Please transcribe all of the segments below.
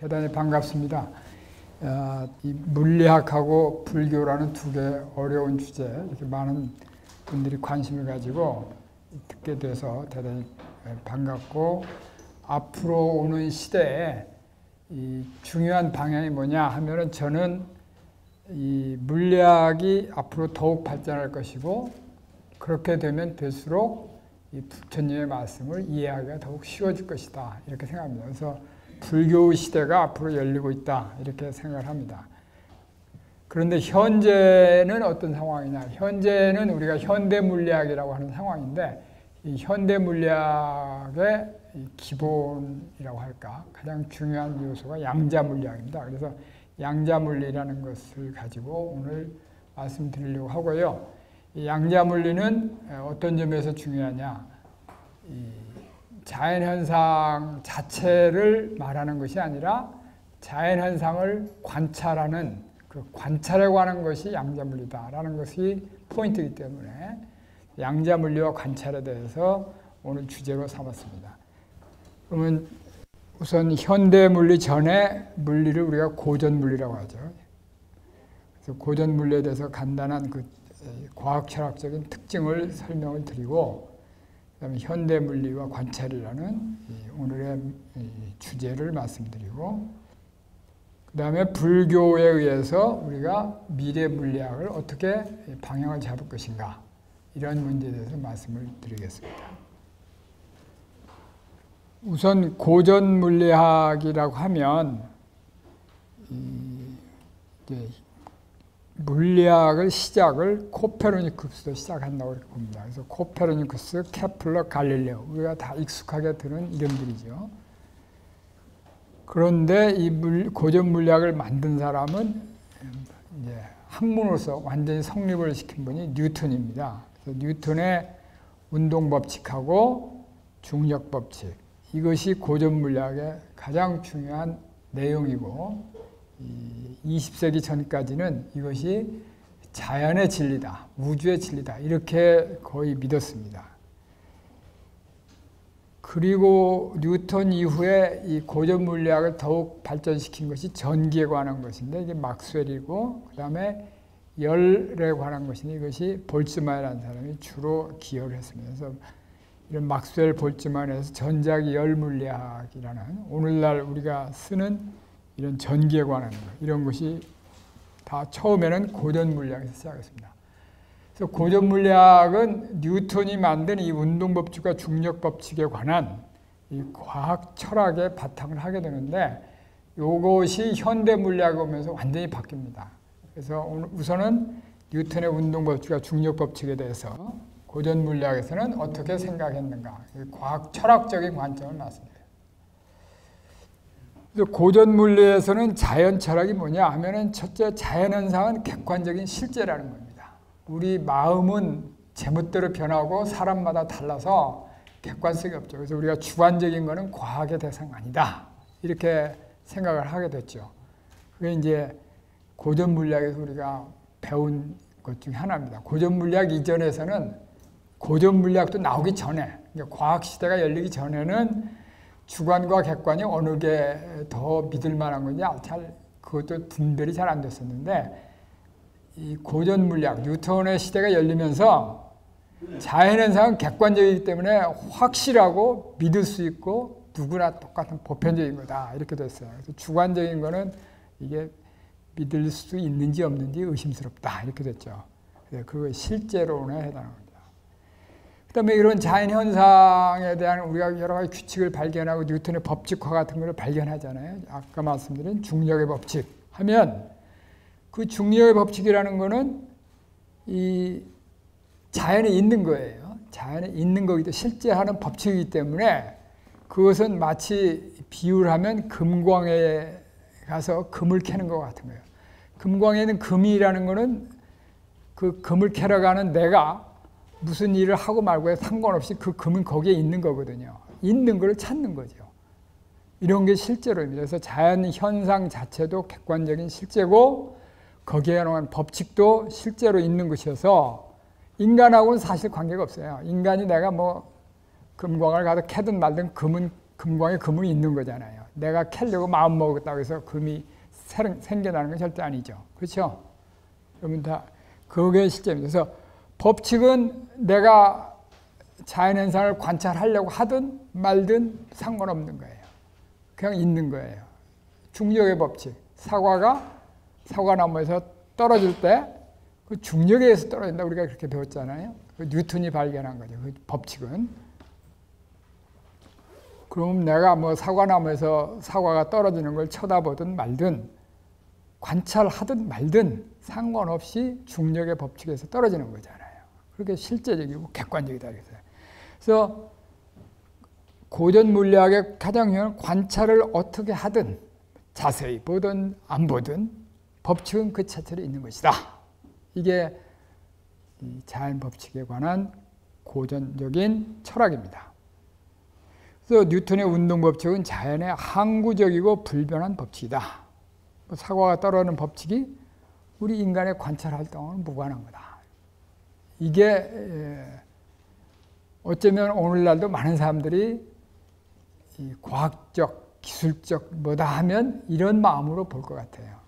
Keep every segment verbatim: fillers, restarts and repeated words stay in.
대단히 반갑습니다. 어, 이 물리학하고 불교라는 두 개 어려운 주제, 이렇게 많은 분들이 관심을 가지고 듣게 돼서 대단히 반갑고, 앞으로 오는 시대에 이 중요한 방향이 뭐냐 하면은, 저는 이 물리학이 앞으로 더욱 발전할 것이고, 그렇게 되면 될수록 이 부처님의 말씀을 이해하기가 더욱 쉬워질 것이다, 이렇게 생각합니다. 그래서 불교 시대가 앞으로 열리고 있다, 이렇게 생각을 합니다. 그런데 현재는 어떤 상황이냐? 현재는 우리가 현대 물리학이라고 하는 상황인데, 이 현대 물리학의 기본이라고 할까, 가장 중요한 요소가 양자 물리학입니다. 그래서 양자 물리라는 것을 가지고 오늘 말씀드리려고 하고요. 이 양자 물리는 어떤 점에서 중요하냐? 이 자연현상 자체를 말하는 것이 아니라 자연현상을 관찰하는 그 관찰에 관한 것이 양자물리다라는 것이 포인트이기 때문에 양자물리와 관찰에 대해서 오늘 주제로 삼았습니다. 그러면 우선 현대물리 전에 물리를 우리가 고전물리라고 하죠. 그래서 고전물리에 대해서 간단한 그 과학철학적인 특징을 설명을 드리고, 그다음에 현대물리와 관찰이라는 오늘의 주제를 말씀드리고, 그 다음에 불교에 의해서 우리가 미래 물리학을 어떻게 방향을 잡을 것인가, 이런 문제에 대해서 말씀을 드리겠습니다. 우선 고전 물리학이라고 하면 이제 물리학을 시작을 코페르니쿠스도 시작한다고 이렇게 봅니다. 그래서 코페르니쿠스, 케플러, 갈릴레오, 우리가 다 익숙하게 들은 이름들이죠. 그런데 이 물, 고전 물리학을 만든 사람은 이제 학문으로서 완전히 성립을 시킨 분이 뉴턴입니다. 그래서 뉴턴의 운동 법칙하고 중력 법칙, 이것이 고전 물리학의 가장 중요한 내용이고, 이십 세기 전까지는 이것이 자연의 진리다, 우주의 진리다, 이렇게 거의 믿었습니다. 그리고 뉴턴 이후에 이 고전 물리학을 더욱 발전시킨 것이 전기에 관한 것인데, 이게 막스웰이고, 그 다음에 열에 관한 것인데, 이것이 볼츠만이라는 사람이 주로 기여를 했습니다. 그래서 이런 막스웰 볼츠만에서 전자기 열 물리학이라는, 오늘날 우리가 쓰는 이런 전기에 관한 것, 이런 것이 다 처음에는 고전 물리학에서 시작했습니다. 그래서 고전 물리학은 뉴턴이 만든 이 운동 법칙과 중력 법칙에 관한 이 과학 철학의 바탕을 하게 되는데, 이것이 현대 물리학에 오면서 완전히 바뀝니다. 그래서 우선은 뉴턴의 운동 법칙과 중력 법칙에 대해서 고전 물리학에서는 어떻게 생각했는가, 과학 철학적인 관점을 말씀드립니다. 고전 물리에서는 자연 철학이 뭐냐 하면은, 첫째, 자연현상은 객관적인 실제라는 겁니다. 우리 마음은 제멋대로 변하고 사람마다 달라서 객관성이 없죠. 그래서 우리가 주관적인 거는 과학의 대상 아니다, 이렇게 생각을 하게 됐죠. 그게 이제 고전 물리학에서 우리가 배운 것 중에 하나입니다. 고전 물리학 이전에서는, 고전 물리학도 나오기 전에, 그러니까 과학 시대가 열리기 전에는 주관과 객관이 어느 게 더 믿을 만한 건지 잘, 그것도 분별이 잘 안 됐었는데, 이 고전 물리학, 뉴턴의 시대가 열리면서 자연현상은 객관적이기 때문에 확실하고 믿을 수 있고 누구나 똑같은 보편적인 거다, 이렇게 됐어요. 그래서 주관적인 거는 이게 믿을 수 있는지 없는지 의심스럽다, 이렇게 됐죠. 그래서 그거 실제론에 해당합니다. 그 다음에 이런 자연현상에 대한 우리가 여러 가지 규칙을 발견하고 뉴턴의 법칙화 같은 걸 발견하잖아요. 아까 말씀드린 중력의 법칙 하면, 그 중력의 법칙이라는 거는 이 자연에 있는 거예요. 자연에 있는 거기도 실제 하는 법칙이기 때문에, 그것은 마치 비유를 하면 금광에 가서 금을 캐는 것 같은 거예요. 금광에는 금이라는 거는 그 금을 캐러 가는 내가 무슨 일을 하고 말고에 상관없이 그 금은 거기에 있는 거거든요. 있는 걸 찾는 거죠. 이런 게 실제로입니다. 그래서 자연 현상 자체도 객관적인 실제고, 거기에 관한 법칙도 실제로 있는 것이어서 인간하고는 사실 관계가 없어요. 인간이 내가 뭐 금광을 가서 캐든 말든 금은 금광에 금은 있는 거잖아요. 내가 캐려고 마음 먹었다고 해서 금이 생겨나는 건 절대 아니죠. 그렇죠? 여러분 다 그게 실제입니다. 그래서 법칙은 내가 자연현상을 관찰하려고 하든 말든 상관없는 거예요. 그냥 있는 거예요. 중력의 법칙. 사과가 사과나무에서 떨어질 때 그 중력에 의해서 떨어진다. 우리가 그렇게 배웠잖아요. 그 뉴턴이 발견한 거죠. 그 법칙은. 그럼 내가 뭐 사과나무에서 사과가 떨어지는 걸 쳐다보든 말든 관찰하든 말든 상관없이 중력의 법칙에서 떨어지는 거잖아요. 그렇게 실제적이고 객관적이다. 그래서 고전 물리학의 가장 중요한 관찰을 어떻게 하든 자세히 보든 안 보든 법칙은 그 자체로 있는 것이다. 이게 이 자연 법칙에 관한 고전적인 철학입니다. 그래서 뉴턴의 운동 법칙은 자연의 항구적이고 불변한 법칙이다. 사과가 떨어지는 법칙이 우리 인간의 관찰 활동은 무관한 거다. 이게 어쩌면 오늘날도 많은 사람들이 이 과학적, 기술적 뭐다 하면 이런 마음으로 볼 것 같아요.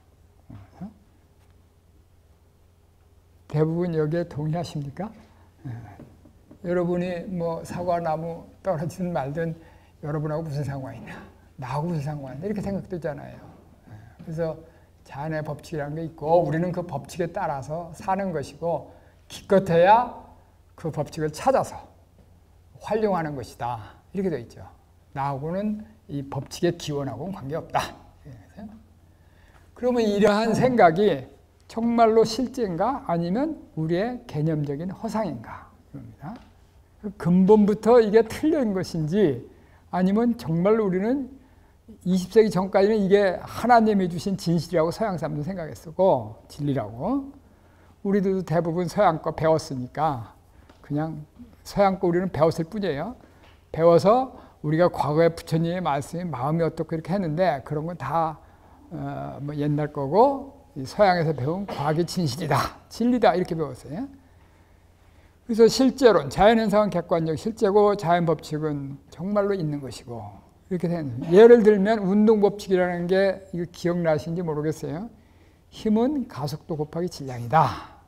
대부분 여기에 동의하십니까? 예. 여러분이 뭐 사과나무 떨어지든 말든 여러분하고 무슨 상관이 있나? 나하고 무슨 상관이 있나? 이렇게 생각되잖아요. 예. 그래서 자연의 법칙이라는 게 있고 우리는 그 법칙에 따라서 사는 것이고 기껏해야 그 법칙을 찾아서 활용하는 것이다. 이렇게 되어 있죠. 나하고는 이 법칙의 기원하고는 관계없다. 예. 그러면 이러한 생각이 정말로 실제인가 아니면 우리의 개념적인 허상인가 입니다. 근본부터 이게 틀린 것인지 아니면 정말로 우리는 이십 세기 전까지는 이게 하나님이 주신 진실이라고 서양 사람도 생각했었고 진리라고 우리도 대부분 서양 거 배웠으니까 그냥 서양 거 우리는 배웠을 뿐이에요. 배워서 우리가 과거에 부처님의 말씀이 마음이 어떻고 이렇게 했는데 그런 건 다 어, 뭐 옛날 거고 서양에서 배운 과학의 진실이다, 진리다 이렇게 배웠어요. 그래서 실제론, 자연현상은 객관적 실제고 자연법칙은 정말로 있는 것이고 이렇게 되는 거예요. 예를 들면 운동법칙이라는 게 이거 기억나시는지 모르겠어요. 힘은 가속도 곱하기 질량이다.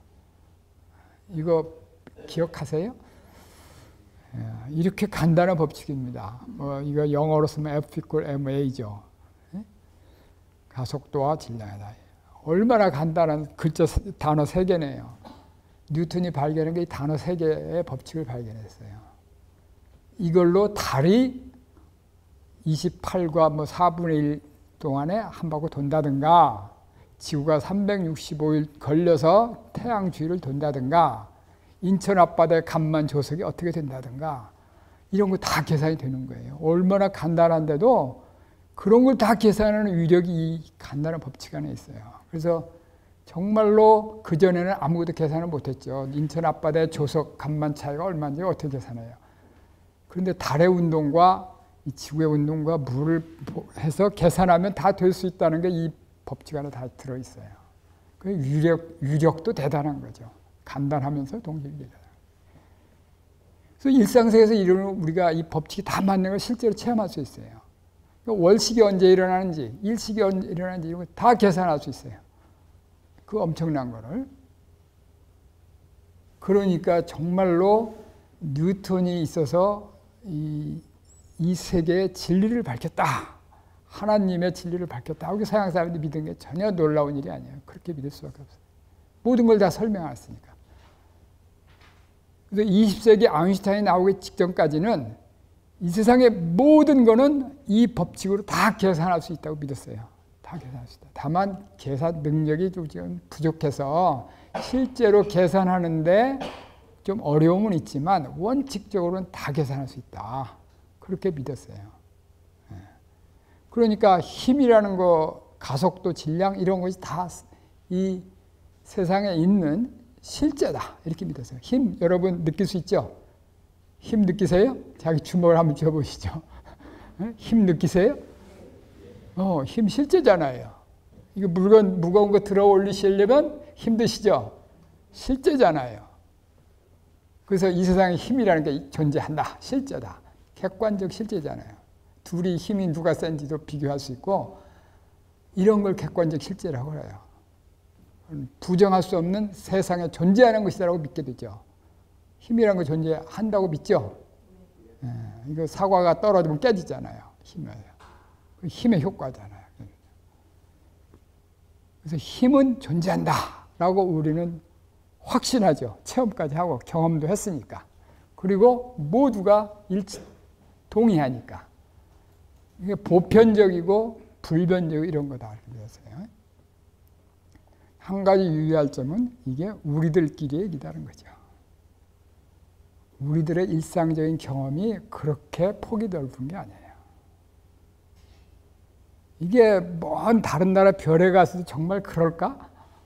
이거 기억하세요? 이렇게 간단한 법칙입니다. 어, 이거 영어로 쓰면 F equal ma죠. 가속도와 질량이다. 얼마나 간단한 글자 단어 세 개네요. 뉴턴이 발견한 게 이 단어 세 개의 법칙을 발견했어요. 이걸로 달이 이십팔과 뭐 사분의 일 동안에 한 바퀴 돈다든가 지구가 삼백육십오 일 걸려서 태양 주위를 돈다든가 인천 앞바다의 간만 조석이 어떻게 된다든가 이런 거 다 계산이 되는 거예요. 얼마나 간단한데도 그런 걸 다 계산하는 위력이 이 간단한 법칙 안에 있어요. 그래서 정말로 그전에는 아무것도 계산을 못했죠. 인천 앞바다의 조석 간만 차이가 얼마인지 어떻게 계산해요. 그런데 달의 운동과 이 지구의 운동과 물을 해서 계산하면 다 될 수 있다는 게 이 법칙 안에 다 들어있어요. 그 위력, 위력도 대단한 거죠. 간단하면서 동질기다. 그래서 일상생활에서 이런 우리가 이 법칙이 다 맞는 걸 실제로 체험할 수 있어요. 월식이 언제 일어나는지, 일식이 언제 일어나는지 이런 거 다 계산할 수 있어요. 그 엄청난 거를. 그러니까 정말로 뉴턴이 있어서 이, 이 세계의 진리를 밝혔다. 하나님의 진리를 밝혔다. 하고 서양 사람들이 믿은 게 전혀 놀라운 일이 아니에요. 그렇게 믿을 수밖에 없어요. 모든 걸 다 설명했으니까. 그래서 이십 세기 아인슈타인이 나오기 직전까지는 이 세상의 모든 거는 이 법칙으로 다 계산할 수 있다고 믿었어요. 다 계산할 수 있다. 다만 계산 능력이 좀 부족해서 실제로 계산하는데 좀 어려움은 있지만 원칙적으로는 다 계산할 수 있다. 그렇게 믿었어요. 그러니까 힘이라는 거, 가속도, 질량 이런 것이 다 이 세상에 있는 실제다. 이렇게 믿었어요. 힘 여러분 느낄 수 있죠? 힘 느끼세요? 자기 주먹을 한번 쥐어보시죠. 힘 느끼세요? 어, 힘 실제잖아요. 이거 물건, 무거운 거 들어 올리시려면 힘드시죠? 실제잖아요. 그래서 이 세상에 힘이라는 게 존재한다. 실제다. 객관적 실제잖아요. 둘이 힘이 누가 센지도 비교할 수 있고 이런 걸 객관적 실제라고 해요. 부정할 수 없는 세상에 존재하는 것이라고 믿게 되죠. 힘이라는 거 존재한다고 믿죠. 예, 이거 사과가 떨어지면 깨지잖아요. 힘이에요. 그 힘의 효과잖아요. 그래서 힘은 존재한다라고 우리는 확신하죠. 체험까지 하고 경험도 했으니까. 그리고 모두가 일치, 동의하니까. 이게 보편적이고 불변적 이런 거다. 그랬어요. 한 가지 유의할 점은 이게 우리들끼리의 얘기다는 거죠. 우리들의 일상적인 경험이 그렇게 폭이 넓은 게 아니에요. 이게 먼 다른 나라 별에 가서도 정말 그럴까?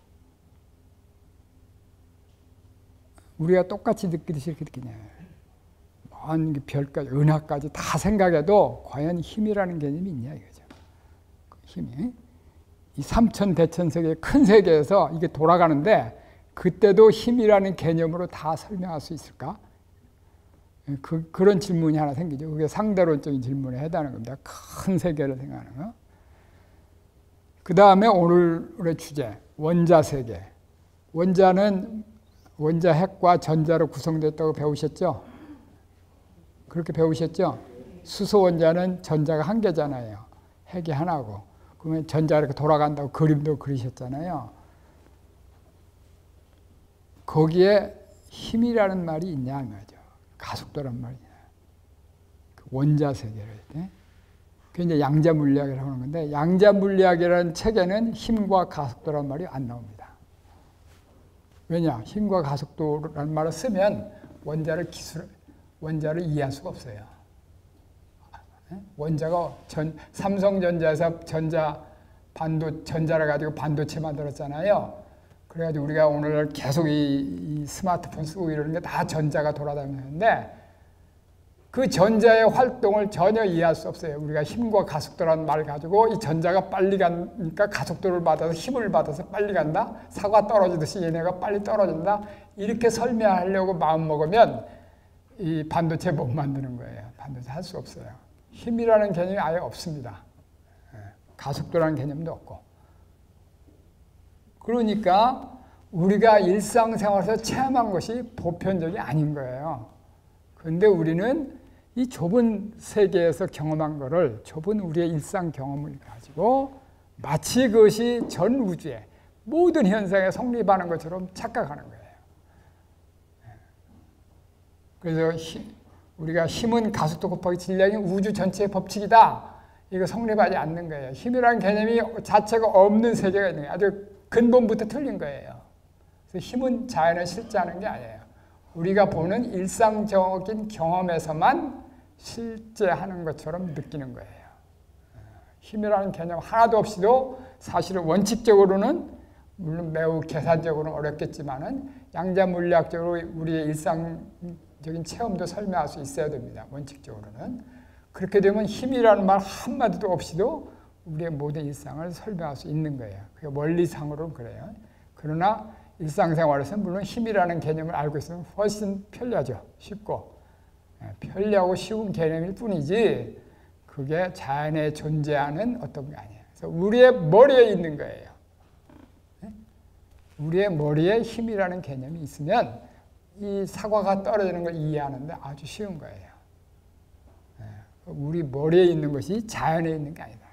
우리가 똑같이 느끼듯이 이렇게 느끼냐. 먼 별까지, 은하까지 다 생각해도 과연 힘이라는 개념이 있냐 이거죠. 그 힘이. 이 삼천 대천 세계 큰 세계에서 이게 돌아가는데 그때도 힘이라는 개념으로 다 설명할 수 있을까? 그, 그런 질문이 하나 생기죠. 그게 상대론적인 질문에 해당하는 겁니다. 큰 세계를 생각하는 거. 그 다음에 오늘의 주제, 원자 세계. 원자는 원자 핵과 전자로 구성됐다고 배우셨죠? 그렇게 배우셨죠? 수소 원자는 전자가 한 개잖아요. 핵이 하나고. 그러면 전자가 이렇게 돌아간다고 그림도 그리셨잖아요. 거기에 힘이라는 말이 있냐 말이죠. 가속도란 말이냐. 원자 세계를 때. 그게 이제 양자 물리학이라고 하는 건데, 양자 물리학이라는 책에는 힘과 가속도란 말이 안 나옵니다. 왜냐? 힘과 가속도라는 말을 쓰면 원자를 기술, 원자를 이해할 수가 없어요. 원자가 전, 삼성전자에서 전자, 반도, 전자를 가지고 반도체 만들었잖아요. 그래가지고 우리가 오늘 계속 이, 이 스마트폰 쓰고 이러는 게 다 전자가 돌아다니는데 그 전자의 활동을 전혀 이해할 수 없어요. 우리가 힘과 가속도라는 말을 가지고 이 전자가 빨리 가니까 가속도를 받아서 힘을 받아서 빨리 간다. 사과 떨어지듯이 얘네가 빨리 떨어진다. 이렇게 설명하려고 마음먹으면 이 반도체 못 만드는 거예요. 반도체 할 수 없어요. 힘이라는 개념이 아예 없습니다. 가속도라는 개념도 없고. 그러니까 우리가 일상생활에서 체험한 것이 보편적이 아닌 거예요. 그런데 우리는 이 좁은 세계에서 경험한 거를 좁은 우리의 일상 경험을 가지고 마치 그것이 전 우주의 모든 현상에 성립하는 것처럼 착각하는 거예요. 그래서 힘, 우리가 힘은 가속도 곱하기 질량이 우주 전체의 법칙이다. 이거 성립하지 않는 거예요. 힘이라는 개념이 자체가 없는 세계가 있는 거예요. 아주 근본부터 틀린 거예요. 그래서 힘은 자연을 실제하는 게 아니에요. 우리가 보는 일상적인 경험에서만 실제하는 것처럼 느끼는 거예요. 힘이라는 개념 하나도 없이도 사실은 원칙적으로는 물론 매우 계산적으로는 어렵겠지만은 양자 물리학적으로 우리의 일상적인 체험도 설명할 수 있어야 됩니다. 원칙적으로는. 그렇게 되면 힘이라는 말 한마디도 없이도 우리의 모든 일상을 설명할 수 있는 거예요. 그게 원리상으로는 그래요. 그러나 일상생활에서는 물론 힘이라는 개념을 알고 있으면 훨씬 편리하죠. 쉽고. 편리하고 쉬운 개념일 뿐이지 그게 자연에 존재하는 어떤 게 아니에요. 그래서 우리의 머리에 있는 거예요. 우리의 머리에 힘이라는 개념이 있으면 이 사과가 떨어지는 걸 이해하는데 아주 쉬운 거예요. 우리 머리에 있는 것이 자연에 있는 게 아니다.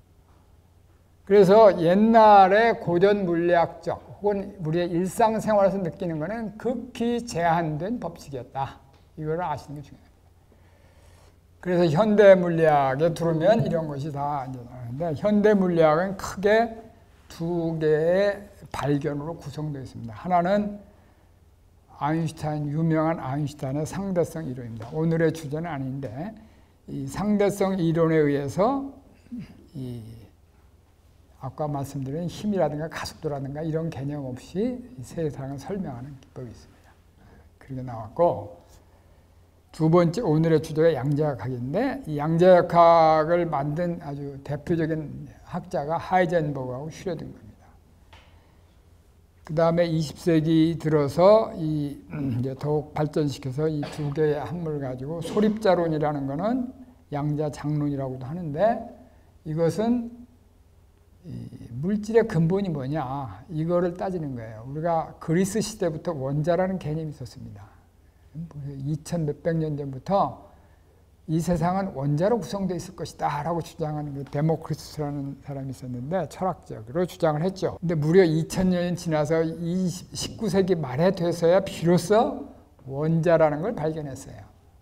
그래서 옛날에 고전 물리학적 혹은 우리의 일상생활에서 느끼는 것은 극히 제한된 법칙이었다. 이걸 아시는 게 중요합니다. 그래서 현대 물리학에 들어오면 이런 것이 다 이제 나오는데 현대 물리학은 크게 두 개의 발견으로 구성되어 있습니다. 하나는 아인슈타인, 유명한 아인슈타인의 상대성 이론입니다. 오늘의 주제는 아닌데 이 상대성 이론에 의해서 이 아까 말씀드린 힘이라든가 가속도라든가 이런 개념 없이 이 세상을 설명하는 기법이 있습니다. 그렇게 나왔고 두 번째 오늘의 주제가 양자역학인데 이 양자역학을 만든 아주 대표적인 학자가 하이젠버그하고 슈레딩거입니다. 그 다음에 이십 세기 들어서 이 이제 더욱 발전시켜서 이 두 개의 학문을 가지고 소립자론이라는 거는 양자장론이라고도 하는데 이것은 이 물질의 근본이 뭐냐 이거를 따지는 거예요. 우리가 그리스 시대부터 원자라는 개념이 있었습니다. 이천 몇백 년 전부터 이 세상은 원자로 구성되어 있을 것이다 라고 주장하는 그 데모크리투스라는 사람이 있었는데 철학적으로 주장을 했죠. 근데 무려 이천 년이 지나서 십구 세기 말에 돼서야 비로소 원자라는 걸 발견했어요.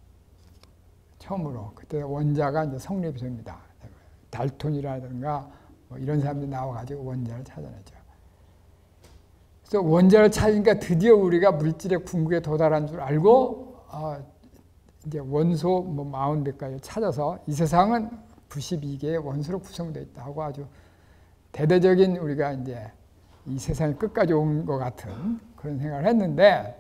처음으로. 그때 원자가 이제 성립이 됩니다. 달톤이라든가 뭐 이런 사람들이 나와가지고 원자를 찾아내죠. 그래서 원자를 찾으니까 드디어 우리가 물질의 궁극에 도달한 줄 알고 어, 이제 원소 뭐 사십 몇 가지를 찾아서 이 세상은 구십이 개의 원소로 구성되어 있다 하고 아주 대대적인 우리가 이제 이 세상이 끝까지 온 것 같은 그런 생각을 했는데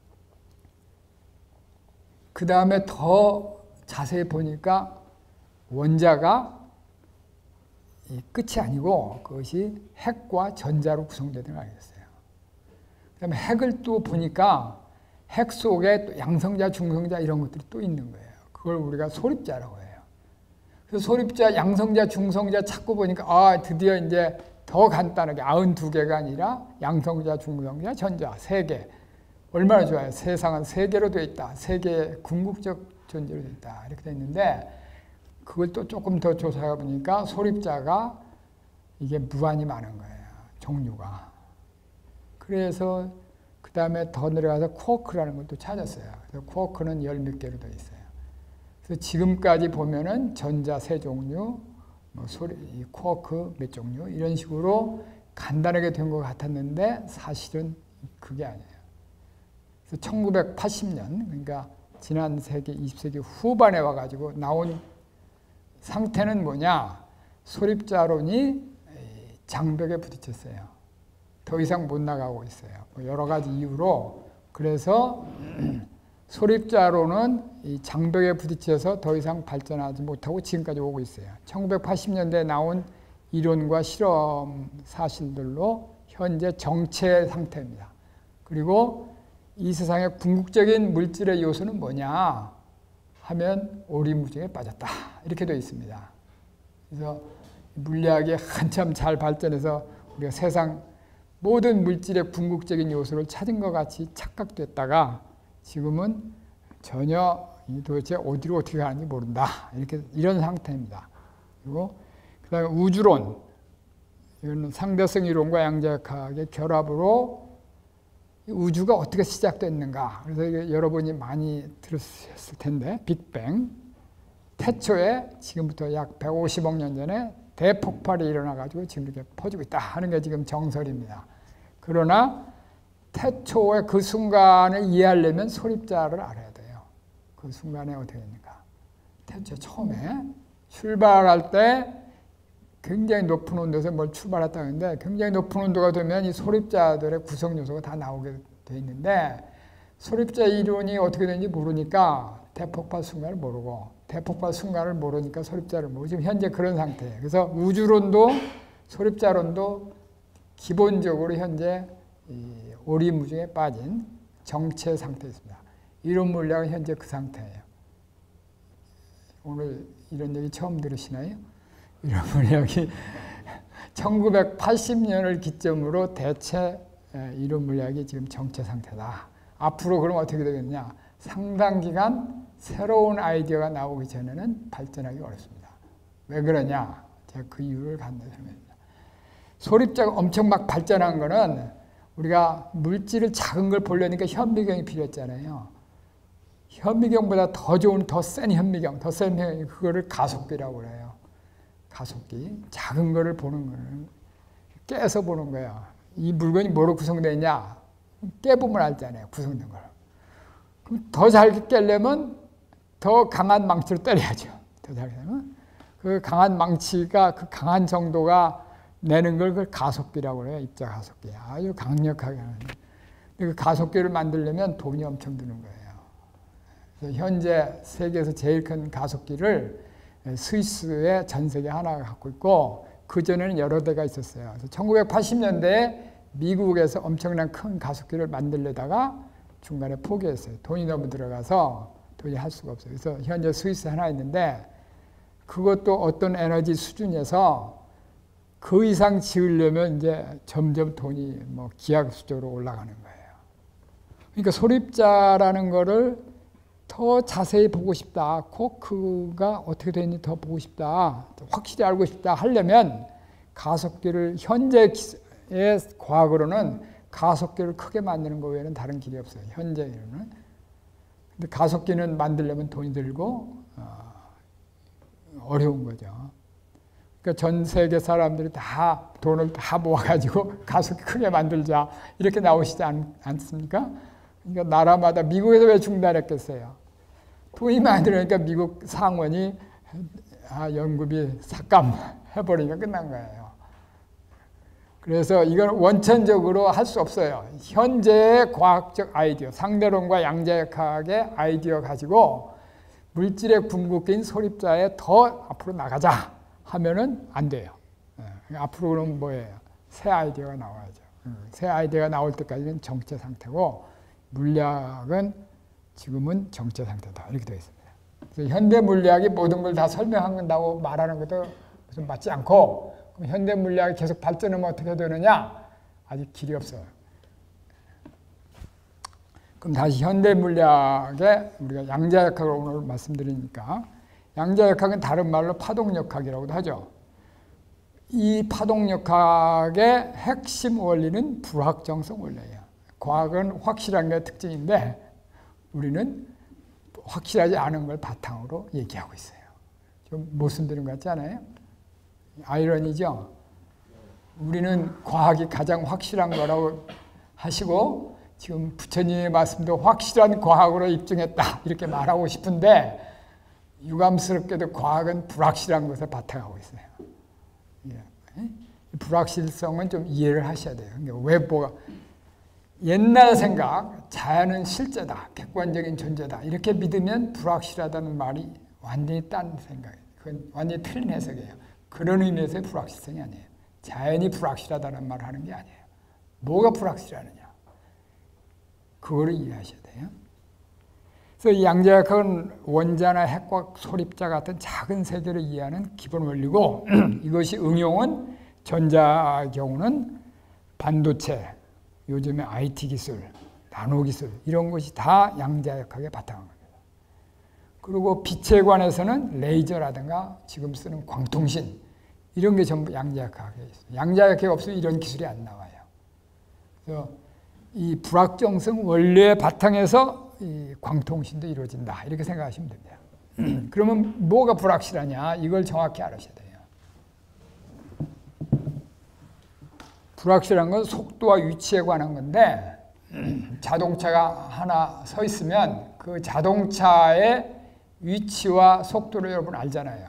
그 다음에 더 자세히 보니까 원자가 이 끝이 아니고 그것이 핵과 전자로 구성되는 걸 알겠어요. 그 다음에 핵을 또 보니까 핵 속에 또 양성자, 중성자 이런 것들이 또 있는 거예요. 그걸 우리가 소립자라고 해요. 그래서 소립자, 양성자, 중성자 찾고 보니까 아 드디어 이제 더 간단하게 구십이 개가 아니라 양성자, 중성자, 전자 세 개. 얼마나 좋아요. 세상은 세 개로 되어 있다. 세 개의 궁극적 존재로 되어 있다. 이렇게 되어 있는데 그걸 또 조금 더 조사해 보니까 소립자가 이게 무한히 많은 거예요. 종류가. 그래서 그 다음에 더 내려가서 쿼크라는 것도 찾았어요. 그래서 쿼크는 열 몇 개로 되어 있어요. 그래서 지금까지 보면은 전자 세 종류, 뭐 소리, 쿼크 몇 종류 이런 식으로 간단하게 된 것 같았는데 사실은 그게 아니에요. 그래서 천구백팔십 년 그러니까 지난 세기 이십 세기 후반에 와가지고 나온 상태는 뭐냐? 소립자론이 장벽에 부딪혔어요. 더 이상 못 나가고 있어요. 여러 가지 이유로. 그래서 소립자론은 이 장벽에 부딪혀서 더 이상 발전하지 못하고 지금까지 오고 있어요. 천구백팔십 년대에 나온 이론과 실험 사실들로 현재 정체 상태입니다. 그리고 이 세상의 궁극적인 물질의 요소는 뭐냐 하면 오리무중에 빠졌다. 이렇게 되어 있습니다. 그래서 물리학이 한참 잘 발전해서 우리가 세상 모든 물질의 궁극적인 요소를 찾은 것 같이 착각됐다가 지금은 전혀 도대체 어디로 어떻게 가는지 모른다. 이렇게 이런 상태입니다. 그리고 그다음에 우주론, 이거는 상대성 이론과 양자역학의 결합으로 우주가 어떻게 시작됐는가. 그래서 이게 여러분이 많이 들으셨을 텐데 빅뱅 태초에 지금부터 약 백오십억 년 전에 대폭발이 일어나가지고 지금 이렇게 퍼지고 있다 하는 게 지금 정설입니다. 그러나 태초의 그 순간을 이해하려면 소립자를 알아야 돼요. 그 순간에 어떻게 됐는가. 태초 처음에 출발할 때 굉장히 높은 온도에서 뭘 출발했다 하는데 굉장히 높은 온도가 되면 이 소립자들의 구성 요소가 다 나오게 돼 있는데 소립자 이론이 어떻게 되는지 모르니까 대폭발 순간을 모르고 대폭발 순간을 모르니까 소립자를 모르고 지금 현재 그런 상태예요. 그래서 우주론도 소립자론도 기본적으로 현재 이 오리무중에 빠진 정체 상태에 있습니다. 이론 물리학은 현재 그 상태예요. 오늘 이런 얘기 처음 들으시나요? 이론 물리학이 천구백팔십 년을 기점으로 대체 이론 물리학이 지금 정체 상태다. 앞으로 그럼 어떻게 되겠냐? 상당 기간 새로운 아이디어가 나오기 전에는 발전하기 어렵습니다. 왜 그러냐? 제가 그 이유를 간단히 설명합니다. 소립자가 엄청 막 발전한 거는 우리가 물질을 작은 걸 보려니까 현미경이 필요했잖아요. 현미경보다 더 좋은, 더 센 현미경, 더 센 현미경, 그거를 가속기라고 그래요. 가속기. 작은 거를 보는 거는 깨서 보는 거예요. 이 물건이 뭐로 구성되어 있냐? 깨보면 알잖아요. 구성된 걸. 그럼 더 잘 깨려면 더 강한 망치로 때려야죠. 더 잘 깨려면. 그 강한 망치가 그 강한 정도가 내는 걸 그걸 가속기라고 해요. 입자 가속기. 아주 강력하게 하는. 그 가속기를 만들려면 돈이 엄청 드는 거예요. 그래서 현재 세계에서 제일 큰 가속기를 스위스의 전세계 하나가 갖고 있고 그전에는 여러 대가 있었어요. 그래서 천구백팔십 년대에 미국에서 엄청난 큰 가속기를 만들려다가 중간에 포기했어요. 돈이 너무 들어가서 도저히 할 수가 없어요. 그래서 현재 스위스 하나 있는데 그것도 어떤 에너지 수준에서 그 이상 지으려면 이제 점점 돈이 뭐 기하급수적으로 올라가는 거예요. 그러니까 소립자라는 거를 더 자세히 보고 싶다. 코크가 어떻게 되는지 더 보고 싶다. 확실히 알고 싶다 하려면 가속기를 현재의 과학으로는 가속기를 크게 만드는 거 외에는 다른 길이 없어요. 현재로는. 근데 가속기는 만들려면 돈이 들고 어, 어려운 거죠. 그러니까 전 세계 사람들이 다 돈을 다 모아가지고 가속기 크게 만들자 이렇게 나오시지 않, 않습니까? 그러니까 나라마다 미국에서 왜 중단했겠어요? 돈이 많이 들으니까 미국 상원이 아, 연구비 삭감 해버리니까 끝난 거예요. 그래서 이건 원천적으로 할 수 없어요. 현재의 과학적 아이디어, 상대론과 양자역학의 아이디어 가지고 물질의 궁극기인 소립자에 더 앞으로 나가자 하면은 안 돼요. 앞으로는 뭐예요? 새 아이디어가 나와야죠. 새 아이디어가 나올 때까지는 정체 상태고 물리학은 지금은 정체 상태다. 이렇게 되어 있습니다. 그래서 현대 물리학이 모든 걸 다 설명한다고 말하는 것도 좀 맞지 않고 그럼 현대 물리학이 계속 발전하면 어떻게 되느냐? 아직 길이 없어요. 그럼 다시 현대 물리학에 우리가 양자역학을 오늘 말씀드리니까 양자역학은 다른 말로 파동역학이라고도 하죠. 이 파동역학의 핵심 원리는 불확정성 원리예요. 과학은 확실한 게 특징인데 우리는 확실하지 않은 걸 바탕으로 얘기하고 있어요. 좀 모순 되는 것 같지 않아요? 아이러니죠? 우리는 과학이 가장 확실한 거라고 하시고 지금 부처님의 말씀도 확실한 과학으로 입증했다 이렇게 말하고 싶은데 유감스럽게도 과학은 불확실한 것에 바탕하고 있어요. 예. 불확실성은 좀 이해를 하셔야 돼요. 왜 뭐가 옛날 생각, 자연은 실제다, 객관적인 존재다 이렇게 믿으면 불확실하다는 말이 완전히 딴 생각이에요. 그건 완전히 틀린 해석이에요. 그런 의미에서의 불확실성이 아니에요. 자연이 불확실하다는 말을 하는 게 아니에요. 뭐가 불확실하느냐? 그거를 이해하셔야 돼요. 그래서 이 양자역학은 원자나 핵과 소립자 같은 작은 세계를 이해하는 기본 원리고 이것이 응용은 전자의 경우는 반도체, 요즘에 아이티 기술, 나노 기술 이런 것이 다 양자역학에 바탕한 겁니다. 그리고 빛에 관해서는 레이저라든가 지금 쓰는 광통신 이런 게 전부 양자역학에 있어요. 양자역학이 없으면 이런 기술이 안 나와요. 그래서 이 불확정성 원리의 바탕에서 이 광통신도 이루어진다 이렇게 생각하시면 됩니다. 그러면 뭐가 불확실하냐 이걸 정확히 알아셔야 돼요. 불확실한 건 속도와 위치에 관한 건데 자동차가 하나 서 있으면 그 자동차의 위치와 속도를 여러분 알잖아요.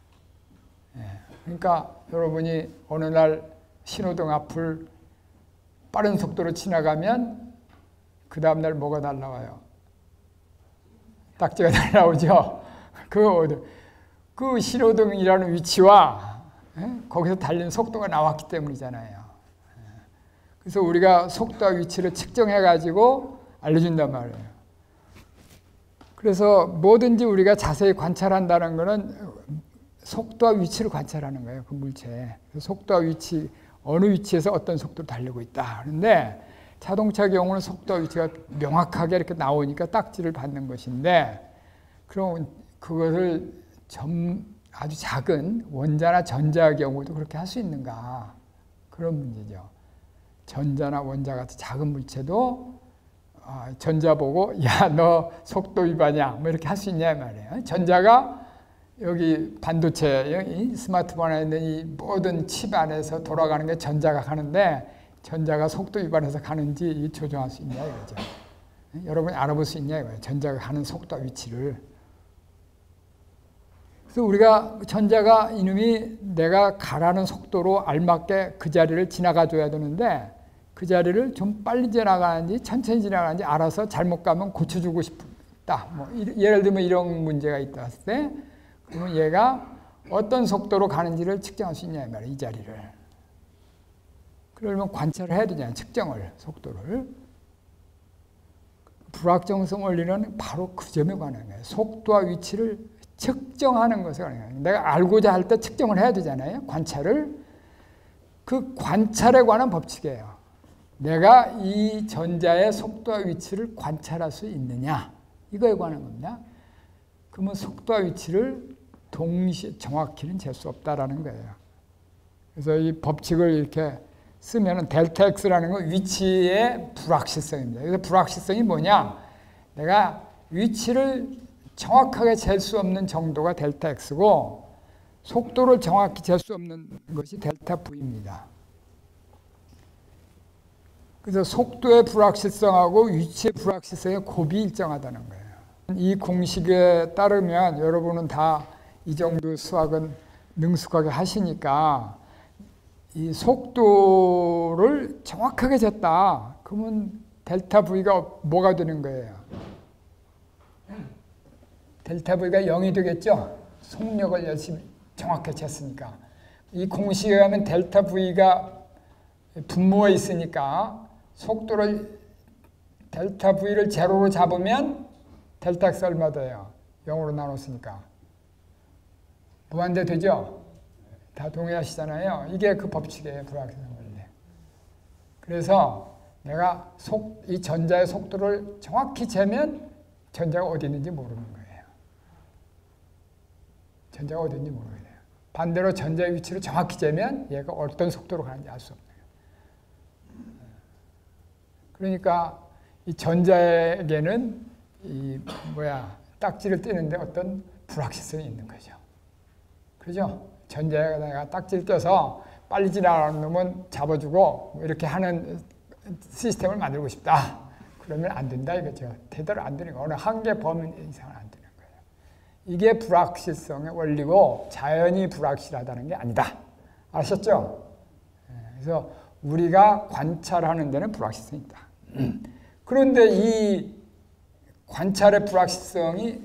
그러니까 여러분이 어느 날 신호등 앞을 빠른 속도로 지나가면 그 다음날 뭐가 날라와요? 딱지가 날라오죠. 그, 그 신호등이라는 위치와 거기서 달리는 속도가 나왔기 때문이잖아요. 그래서 우리가 속도와 위치를 측정해가지고 알려준단 말이에요. 그래서 뭐든지 우리가 자세히 관찰한다는 것은 속도와 위치를 관찰하는 거예요. 그 물체에. 속도와 위치, 어느 위치에서 어떤 속도로 달리고 있다. 그런데 자동차 경우는 속도와 위치가 명확하게 이렇게 나오니까 딱지를 받는 것인데 그럼 그것을 점, 아주 작은 원자나 전자의 경우도 그렇게 할 수 있는가? 그런 문제죠. 전자나 원자 같은 작은 물체도 아, 전자 보고 야, 너 속도 위반이야 뭐 이렇게 할 수 있냐 말이에요. 전자가 여기 반도체, 여기 스마트폰 안에 있는 이 모든 칩 안에서 돌아가는 게 전자가 가는데 전자가 속도 위반해서 가는지 조정할 수 있냐 이거죠. 여러분이 알아볼 수 있냐 이거예요. 전자가 가는 속도와 위치를. 그래서 우리가 전자가 이놈이 내가 가라는 속도로 알맞게 그 자리를 지나가 줘야 되는데 그 자리를 좀 빨리 지나가는지 천천히 지나가는지 알아서 잘못 가면 고쳐주고 싶다. 뭐 예를 들면 이런 문제가 있다 했을 때 그러면 얘가 어떤 속도로 가는지를 측정할 수 있냐 이 말이에요. 이 자리를. 그러면 관찰을 해야 되잖아요. 측정을, 속도를. 불확정성 원리는 바로 그 점에 관한 거예요. 속도와 위치를 측정하는 것을 가능해요. 내가 알고자 할 때 측정을 해야 되잖아요. 관찰을. 그 관찰에 관한 법칙이에요. 내가 이 전자의 속도와 위치를 관찰할 수 있느냐, 이거에 관한 겁니다. 그러면 속도와 위치를 동시에 정확히는 잴 수 없다라는 거예요. 그래서 이 법칙을 이렇게 쓰면은 델타 X라는 건 위치의 불확실성입니다. 그래서 불확실성이 뭐냐? 내가 위치를 정확하게 잴 수 없는 정도가 델타 X고 속도를 정확히 잴 수 없는 것이 델타 V입니다. 그래서 속도의 불확실성하고 위치의 불확실성의 곱이 일정하다는 거예요. 이 공식에 따르면 여러분은 다 이 정도 수학은 능숙하게 하시니까 이 속도를 정확하게 쟀다. 그러면 델타 V가 뭐가 되는 거예요? 델타 V가 영이 되겠죠? 속력을 열심히 정확하게 쟀으니까. 이 공식에 가면 델타 V가 분모에 있으니까 속도를 델타 V를 제로로 잡으면 델타 X 얼마 돼요? 영으로 나눴으니까. 무한대 되죠? 다 동의하시잖아요. 이게 그 법칙이에요. 불확실성 원리. 그래서 내가 속, 이 전자의 속도를 정확히 재면 전자가 어디 있는지 모르는 거예요. 전자가 어디 있는지 모르게 돼요. 반대로 전자의 위치를 정확히 재면 얘가 어떤 속도로 가는지 알 수 없네요. 그러니까 이 전자에게는 이 뭐야 딱지를 떼는데 어떤 불확실성이 있는 거죠. 그죠? 전자에다가 딱지를 떼서 빨리 지나가는 놈은 잡아주고 이렇게 하는 시스템을 만들고 싶다. 그러면 안 된다 이거죠. 대대로 안 되는 거. 어느 한계 범위 이상은 안 되는 거예요. 이게 불확실성의 원리고 자연이 불확실하다는 게 아니다. 아셨죠? 그래서 우리가 관찰하는 데는 불확실성이 있다. 그런데 이 관찰의 불확실성이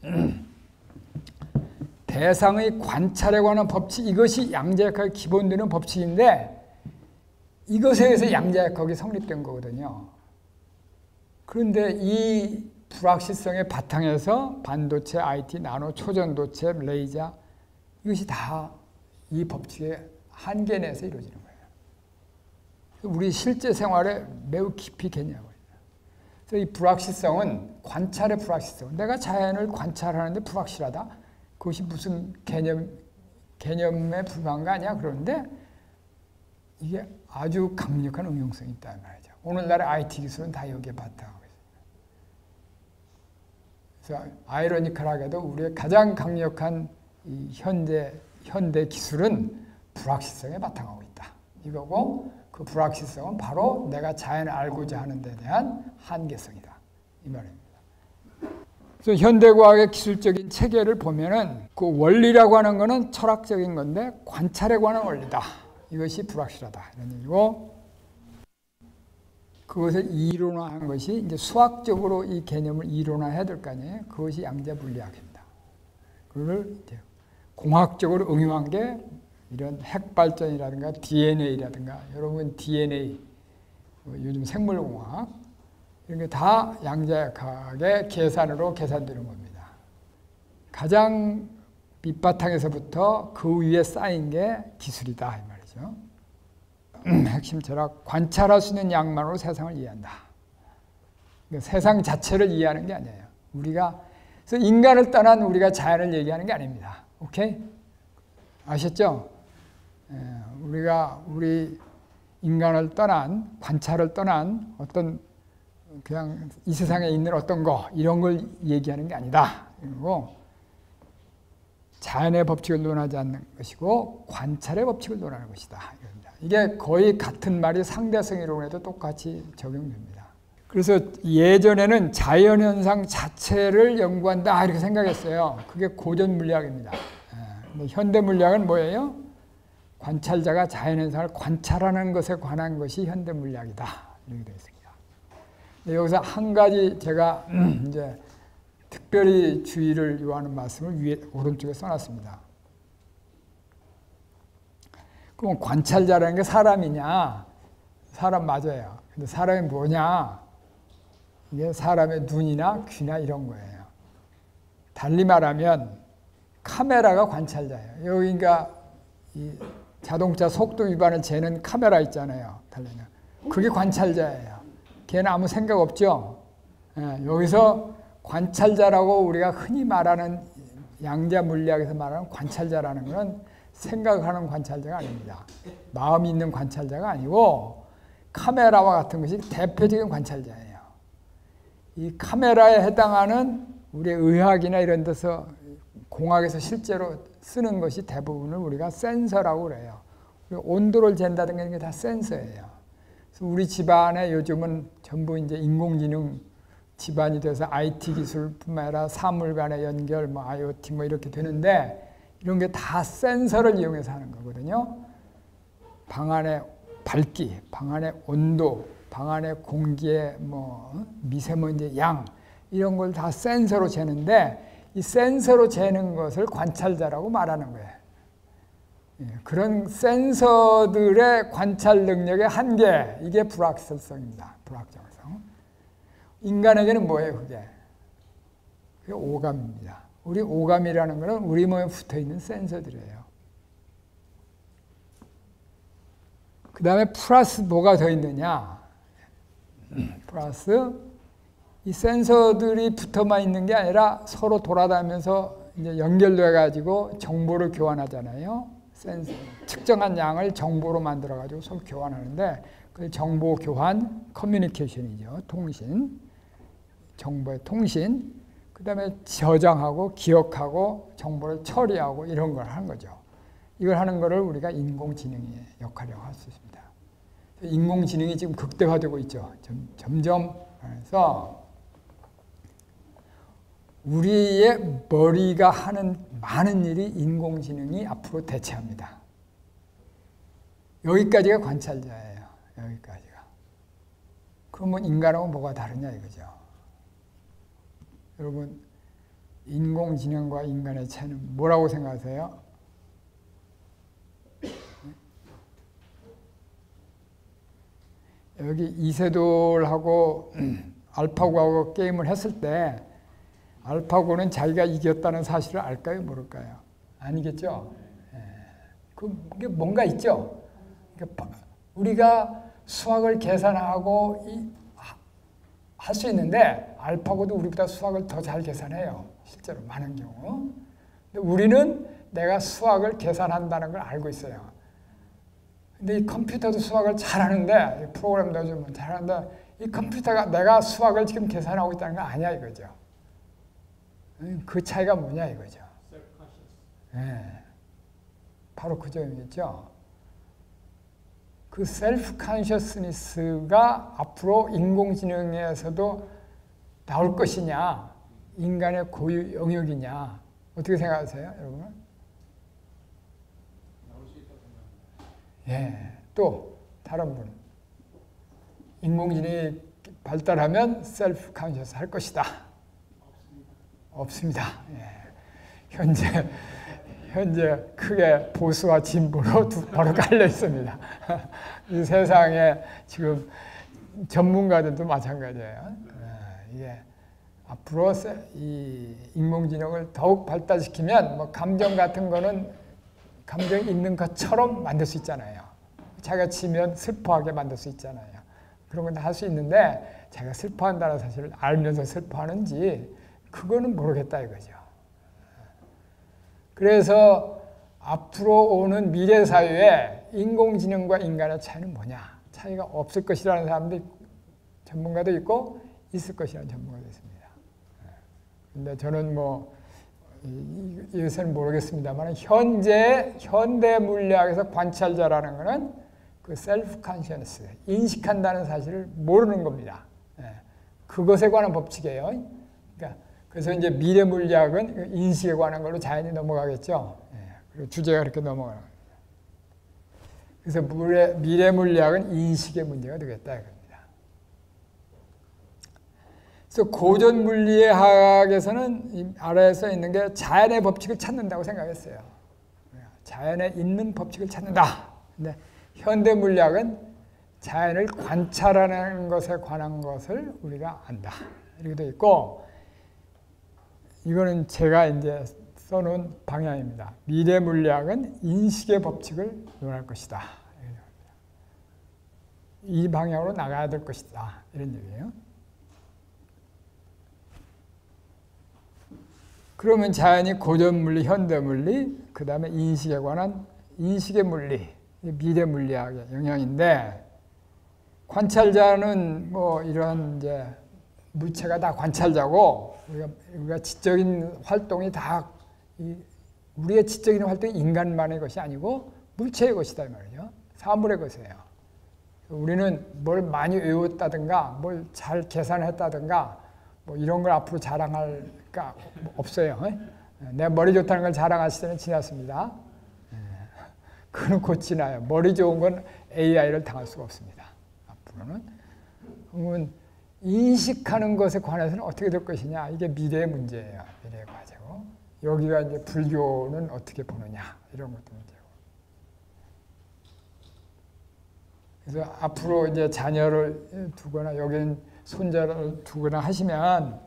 대상의 관찰에 관한 법칙, 이것이 양자역학의 기본되는 법칙인데 이것에 의해서 양자역학이 성립된 거거든요. 그런데 이 불확실성의 바탕에서 반도체, 아이티, 나노, 초전도체, 레이저 이것이 다 이 법칙의 한계 내에서 이루어지는 거예요. 우리 실제 생활에 매우 깊이 개념을. 그래서 이 불확실성은 관찰의 불확실성. 내가 자연을 관찰하는데 불확실하다. 그것이 무슨 개념, 개념에 불과한 거 아니야? 그런데 이게 아주 강력한 응용성이 있다는 말이죠. 오늘날의 아이티 기술은 다 여기에 바탕하고 있습니다. 그래서 아이러니컬하게도 우리의 가장 강력한 이 현대, 현대 기술은 불확실성에 바탕하고 있다. 이거고 그 불확실성은 바로 내가 자연을 알고자 하는 데 대한 한계성이다. 이 말입니다. 그래서 현대과학의 기술적인 체계를 보면은 그 원리라고 하는 것은 철학적인 건데 관찰에 관한 원리다. 이것이 불확실하다. 이런 얘기고 그것을 이론화한 것이 이제 수학적으로 이 개념을 이론화해야 될 거 아니에요. 그것이 양자 물리학입니다. 그걸 이제 공학적으로 응용한 게 이런 핵발전이라든가 디엔에이라든가 여러분 디엔에이 요즘 생물공학 이런 게 다 양자역학의 계산으로 계산되는 겁니다. 가장 밑바탕에서부터 그 위에 쌓인 게 기술이다 이 말이죠. 핵심 철학, 관찰할 수 있는 양만으로 세상을 이해한다. 그러니까 세상 자체를 이해하는 게 아니에요. 우리가 그래서 인간을 떠난 우리가 자연을 얘기하는 게 아닙니다. 오케이? 아셨죠? 예, 우리가 우리 인간을 떠난 관찰을 떠난 어떤 그냥 이 세상에 있는 어떤 거 이런 걸 얘기하는 게 아니다. 그리고 자연의 법칙을 논하지 않는 것이고 관찰의 법칙을 논하는 것이다. 이게 거의 같은 말이 상대성 이론에도 똑같이 적용됩니다. 그래서 예전에는 자연현상 자체를 연구한다 이렇게 생각했어요. 그게 고전 물리학입니다. 근데 현대 물리학은 뭐예요? 관찰자가 자연현상을 관찰하는 것에 관한 것이 현대 물리학이다. 이렇게 되어 있습니다. 여기서 한 가지 제가 이제 특별히 주의를 요하는 말씀을 위에 오른쪽에 써놨습니다. 그럼 관찰자라는 게 사람이냐? 사람 맞아요. 근데 사람이 뭐냐? 이게 사람의 눈이나 귀나 이런 거예요. 달리 말하면 카메라가 관찰자예요. 여기 그러니까 이 자동차 속도 위반을 재는 카메라 있잖아요. 달리는. 그게 관찰자예요. 걔는 아무 생각 없죠. 예, 여기서 관찰자라고 우리가 흔히 말하는 양자 물리학에서 말하는 관찰자라는 건 생각하는 관찰자가 아닙니다. 마음이 있는 관찰자가 아니고 카메라와 같은 것이 대표적인 관찰자예요. 이 카메라에 해당하는 우리의 의학이나 이런 데서 공학에서 실제로 쓰는 것이 대부분을 우리가 센서라고 그래요. 온도를 잰다든가 이게 다 센서예요. 그래서 우리 집안에 요즘은 전부 이제 인공지능 집안이 돼서 아이티 기술뿐만 아니라 사물 간의 연결, 뭐 아이오티 뭐 이렇게 되는데 이런 게 다 센서를 이용해서 하는 거거든요. 방 안의 밝기, 방 안의 온도, 방 안의 공기의 뭐 미세먼지 양 이런 걸 다 센서로 재는데 이 센서로 재는 것을 관찰자라고 말하는 거예요. 그런 센서들의 관찰 능력의 한계, 이게 불확실성입니다. 불확정성. 인간에게는 뭐예요, 그게? 그게 오감입니다. 우리 오감이라는 것은 우리 몸에 붙어있는 센서들이에요. 그 다음에 플러스 뭐가 더 있느냐? 플러스 이 센서들이 붙어만 있는 게 아니라 서로 돌아다니면서 이제 연결돼 가지고 정보를 교환하잖아요. 센서 특정한 양을 정보로 만들어 가지고 서로 교환하는데 그 정보 교환, 커뮤니케이션이죠. 통신, 정보의 통신. 그다음에 저장하고 기억하고 정보를 처리하고 이런 걸 하는 거죠. 이걸 하는 거를 우리가 인공지능의 역할이라고 할 수 있습니다. 인공지능이 지금 극대화되고 있죠. 점점 그래서 우리의 머리가 하는 많은 일이 인공지능이 앞으로 대체합니다. 여기까지가 관찰자예요. 여기까지가. 그러면 인간하고 뭐가 다르냐 이거죠. 여러분, 인공지능과 인간의 차이는 뭐라고 생각하세요? 여기 이세돌하고 알파고하고 게임을 했을 때 알파고는 자기가 이겼다는 사실을 알까요? 모를까요? 아니겠죠? 예. 그게 뭔가 있죠? 우리가 수학을 계산하고 할 수 있는데 알파고도 우리보다 수학을 더 잘 계산해요. 실제로 많은 경우. 근데 우리는 내가 수학을 계산한다는 걸 알고 있어요. 근데 이 컴퓨터도 수학을 잘하는데 프로그램도 좀 잘하는데 이 컴퓨터가 내가 수학을 지금 계산하고 있다는 거 아니야 이거죠. 그 차이가 뭐냐 이거죠. 네. 바로 그 점이겠죠. 그 셀프 컨셔스니스가 앞으로 인공지능에서도 나올 것이냐, 인간의 고유 영역이냐, 어떻게 생각하세요, 여러분? 나올 수 있다고 생각합니다. 예, 또 다른 분. 인공지능이 발달하면 셀프 컨셔스 할 것이다. 없습니다. 없습니다. 예. 현재 현재 크게 보수와 진보로 두 바로 갈려 있습니다. 이 세상에 지금 전문가들도 마찬가지예요. 이게 앞으로 이 인공지능을 더욱 발달시키면 뭐 감정 같은 거는 감정이 있는 것처럼 만들 수 있잖아요. 자기가 치면 슬퍼하게 만들 수 있잖아요. 그런 건 할 수 있는데 자기가 슬퍼한다는 사실을 알면서 슬퍼하는지 그거는 모르겠다 이거죠. 그래서 앞으로 오는 미래 사회에 인공지능과 인간의 차이는 뭐냐? 차이가 없을 것이라는 사람도 전문가도 있고 있을 것이라는 전문가도 있습니다. 근데 저는 뭐 이것은 모르겠습니다만 현재 현대 물리학에서 관찰자라는 것은 그 셀프 컨셔스, 인식한다는 사실을 모르는 겁니다. 그것에 관한 법칙이에요. 그러니까 그래서 이제 미래 물리학은 인식에 관한 걸로 자연히 넘어가겠죠. 그리고 주제가 그렇게 넘어가는 겁니다. 그래서 미래, 미래 물리학은 인식의 문제가 되겠다 이겁니다. 그래서 고전 물리학에서는 아래에 써 있는 게 자연의 법칙을 찾는다고 생각했어요. 자연에 있는 법칙을 찾는다. 근데 현대 물리학은 자연을 관찰하는 것에 관한 것을 우리가 안다. 이렇게 돼 있고, 이거는 제가 이제 써놓은 방향입니다. 미래 물리학은 인식의 법칙을 논할 것이다. 이 방향으로 나가야 될 것이다. 이런 얘기예요. 그러면 자연히 고전 물리, 현대 물리, 그 다음에 인식에 관한 인식의 물리, 미래 물리학의 영향인데, 관찰자는 뭐 이런 이제 물체가 다 관찰자고, 우리가, 우리가 지적인 활동이 다 이, 우리의 지적인 활동이 인간만의 것이 아니고 물체의 것이다 이 말이죠. 사물의 것이에요. 우리는 뭘 많이 외웠다든가, 뭘 잘 계산했다든가, 뭐 이런 걸 앞으로 자랑할 가 없어요. 내 머리 좋다는 걸 자랑할 시대는 지났습니다. 그건 곧 지나요. 머리 좋은 건 에이아이를 당할 수가 없습니다. 앞으로는. 그러면 인식하는 것에 관해서는 어떻게 될 것이냐. 이게 미래의 문제예요. 미래의 과제고. 여기가 이제 불교는 어떻게 보느냐. 이런 것도 문제고. 그래서 앞으로 이제 자녀를 두거나 여기는 손자를 두거나 하시면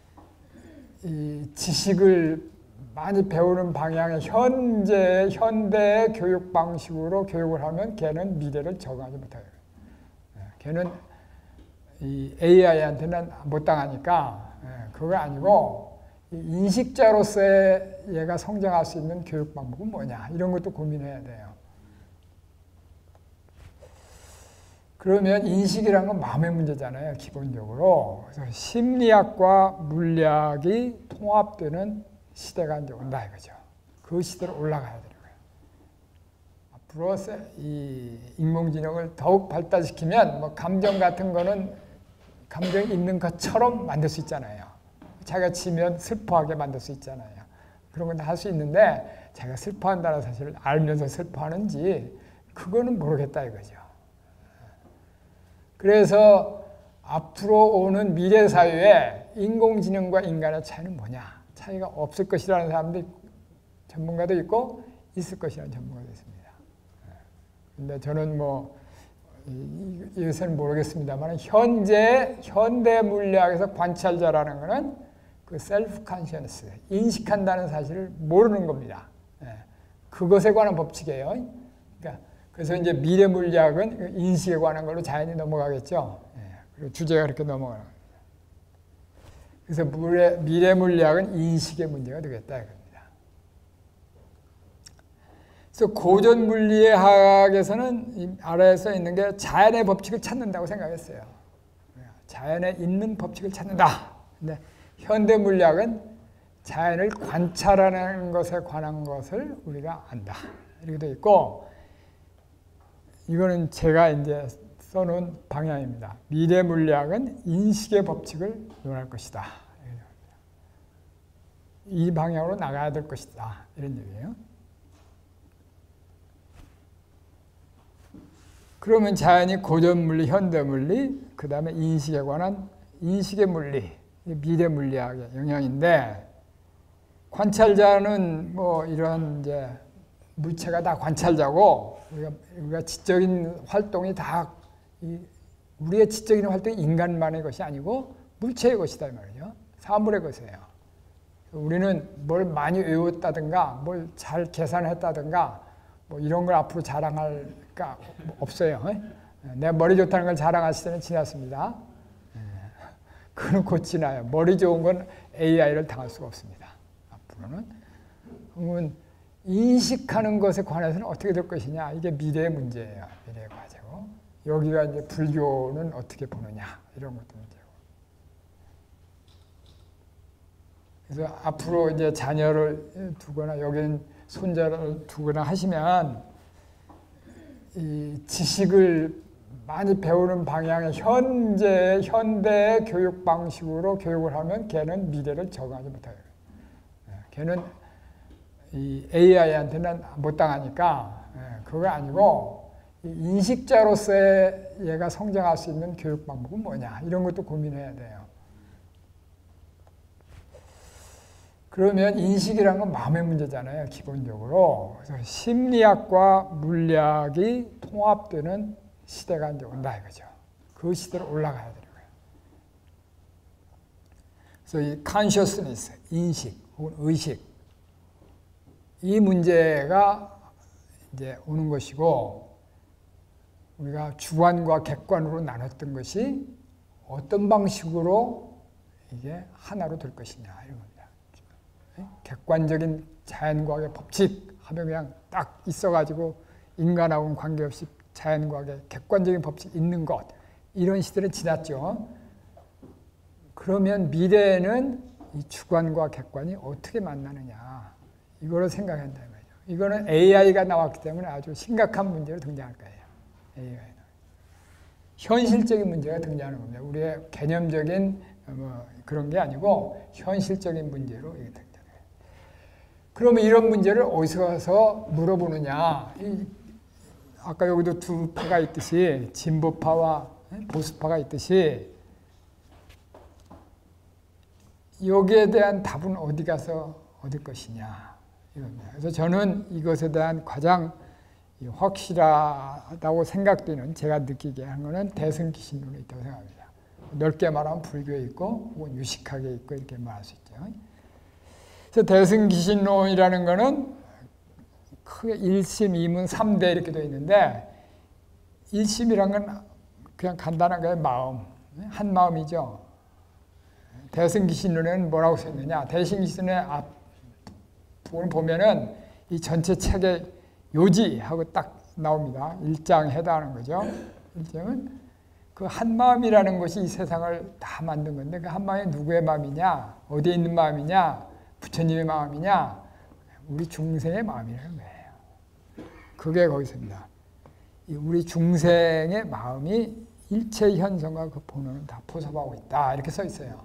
이 지식을 많이 배우는 방향의 현재 현대 교육 방식으로 교육을 하면 걔는 미래를 적응하지 못해요. 걔는 이 에이아이한테는 못 당하니까 그거 아니고 인식자로서의 얘가 성장할 수 있는 교육 방법은 뭐냐 이런 것도 고민해야 돼요. 그러면 인식이라는 건 마음의 문제잖아요. 기본적으로. 그래서 심리학과 물리학이 통합되는 시대가 이제 온다 이거죠. 그 시대로 올라가야 되는 거예요. 앞으로 이 인공지능을 더욱 발달시키면 뭐 감정 같은 거는 감정이 있는 것처럼 만들 수 있잖아요. 자기가 치면 슬퍼하게 만들 수 있잖아요. 그런 건 다 할 수 있는데 자기가 슬퍼한다는 사실을 알면서 슬퍼하는지 그거는 모르겠다 이거죠. 그래서 앞으로 오는 미래 사회에 인공지능과 인간의 차이는 뭐냐? 차이가 없을 것이라는 사람도 있고, 전문가도 있고 있을 것이라는 전문가도 있습니다. 근데 저는 뭐 이것은 모르겠습니다만 현재 현대 물리학에서 관찰자라는 것은 그 셀프 컨셔스, 인식한다는 사실을 모르는 겁니다. 그것에 관한 법칙이에요. 그러니까 그래서 이제 미래 물리학은 인식에 관한 걸로 자연히 넘어가겠죠. 그리고 주제가 그렇게 넘어가는 겁니다. 그래서 미래, 미래 물리학은 인식의 문제가 되겠다 이겁니다. 그래서 고전 물리학에서는 이 아래에 써 있는 게 자연의 법칙을 찾는다고 생각했어요. 자연에 있는 법칙을 찾는다. 근데 현대 물리학은 자연을 관찰하는 것에 관한 것을 우리가 안다. 이렇게 되어 있고, 이거는 제가 이제 써놓은 방향입니다. 미래 물리학은 인식의 법칙을 논할 것이다. 이 방향으로 나가야 될 것이다. 이런 얘기예요. 그러면 자연히 고전 물리, 현대 물리, 그 다음에 인식에 관한 인식의 물리, 미래 물리학의 영향인데, 관찰자는 뭐 이런 이제 물체가 다 관찰자고, 우리가, 우리가 지적인 활동이 다 이, 우리의 지적인 활동이 인간만의 것이 아니고 물체의 것이다 이 말이죠. 사물의 것이에요. 우리는 뭘 많이 외웠다든가, 뭘 잘 계산했다든가, 뭐 이런 걸 앞으로 자랑할 가 없어요. 내 머리 좋다는 걸 자랑할 시대는 지났습니다. 그건 곧 지나요. 머리 좋은 건 에이아이를 당할 수가 없습니다. 앞으로는. 그러면 인식하는 것에 관해서는 어떻게 될 것이냐. 이게 미래의 문제예요. 미래의 과제고. 여기가 이제 불교는 어떻게 보느냐. 이런 것도 문제고. 그래서 앞으로 이제 자녀를 두거나 여기는 손자를 두거나 하시면 이 지식을 많이 배우는 방향의 현재 현대 교육 방식으로 교육을 하면 걔는 미래를 적응하지 못해요. 걔는 이 에이아이한테는 못 당하니까 그거 아니고 인식자로서의 얘가 성장할 수 있는 교육 방법은 뭐냐 이런 것도 고민해야 돼요. 그러면 인식이라는 건 마음의 문제잖아요. 기본적으로. 그래서 심리학과 물리학이 통합되는 시대가 이제 온다 이거죠. 그 시대로 올라가야 되는 거예요. 그래서 이 consciousness, 인식 혹은 의식, 이 문제가 이제 오는 것이고, 우리가 주관과 객관으로 나눴던 것이 어떤 방식으로 이게 하나로 될 것이냐 이런 겁니다. 객관적인 자연과학의 법칙 하면 그냥 딱 있어가지고 인간하고는 관계없이 자연과학의 객관적인 법칙이 있는 것, 이런 시대는 지났죠. 그러면 미래에는 이 주관과 객관이 어떻게 만나느냐, 이거를 생각한다 말이죠. 이거는 에이아이가 나왔기 때문에 아주 심각한 문제로 등장할 거예요. 에이아이는 현실적인 문제가 등장하는 겁니다. 우리의 개념적인 뭐 그런 게 아니고 현실적인 문제로 이게 등장해요. 그러면 이런 문제를 어디서 가서 물어보느냐? 이 아까 여기도 두 파가 있듯이 진보파와 보수파가 있듯이 여기에 대한 답은 어디 가서 얻을 것이냐 이겁니다. 그래서 저는 이것에 대한 가장 확실하다고 생각되는, 제가 느끼게 하는 것은 대승기신론에 있다고 생각합니다. 넓게 말하면 불교에 있고 혹은 유식학에 있고 이렇게 말할 수 있죠. 그래서 대승기신론이라는 것은 크게 일심, 이문, 삼대 이렇게 되어 있는데, 일심이란 건 그냥 간단한 거예요. 마음, 한 마음이죠. 대승기신론에는 뭐라고 써있느냐, 대승기신론의 앞부분을 보면은 이 전체 책의 요지하고 딱 나옵니다. 일장에 해당하는 거죠. 일장은 그 한마음이라는 것이 이 세상을 다 만든 건데, 그 한마음이 누구의 마음이냐, 어디에 있는 마음이냐, 부처님의 마음이냐, 우리 중생의 마음이라는 거예요. 그게 거기서입니다. 우리 중생의 마음이 일체 현상과 그 본원을 다 포섭하고 있다, 이렇게 써 있어요.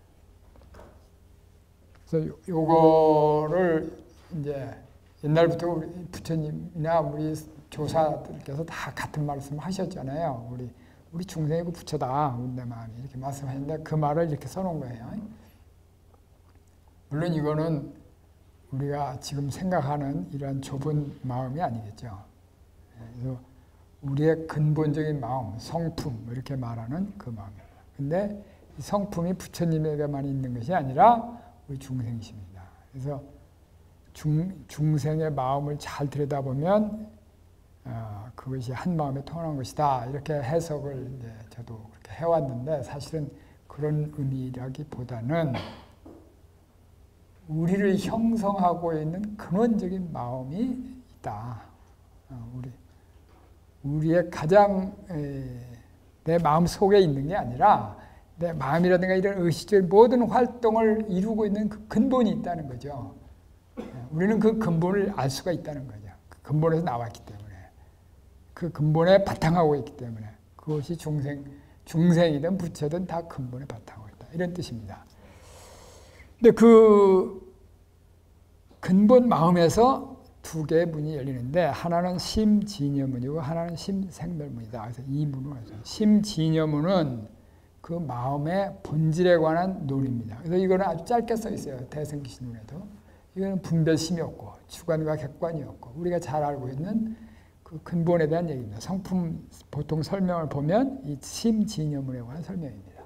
그래서 요거를 이제 옛날부터 우리 부처님이나 우리 조사들께서 다 같은 말씀 하셨잖아요. 우리 우리 중생이 그 부처다, 우리 내 마음이, 이렇게 말씀하셨는데 그 말을 이렇게 써놓은 거예요. 물론 이거는 우리가 지금 생각하는 이런 좁은 마음이 아니겠죠. 그래서 우리의 근본적인 마음, 성품 이렇게 말하는 그 마음입니다. 근데 이 성품이 부처님에게만 있는 것이 아니라 우리 중생이십니다. 그래서 중, 중생의 마음을 잘 들여다보면 어, 그것이 한 마음에 통하는 것이다, 이렇게 해석을 이제 저도 그렇게 해왔는데, 사실은 그런 의미라기보다는 우리를 형성하고 있는 근원적인 마음이 있다. 어, 우리 우리의 가장 에, 내 마음 속에 있는 게 아니라 내 마음이라든가 이런 의식적인 모든 활동을 이루고 있는 그 근본이 있다는 거죠. 우리는 그 근본을 알 수가 있다는 거죠. 그 근본에서 나왔기 때문에, 그 근본에 바탕하고 있기 때문에, 그것이 중생, 중생이든 부처든 다 근본에 바탕하고 있다, 이런 뜻입니다. 근데 그 근본 마음에서 두 개의 문이 열리는데, 하나는 심진여문이고 하나는 심생멸문이다. 그래서 이 문을 해서 심진여문은 그 마음의 본질에 관한 논입니다. 그래서 이거는 아주 짧게 써 있어요. 대승기신론에도. 이거는 분별심이었고 주관과 객관이었고 우리가 잘 알고 있는 그 근본에 대한 얘기입니다. 성품 보통 설명을 보면 이 심진여문에 관한 설명입니다.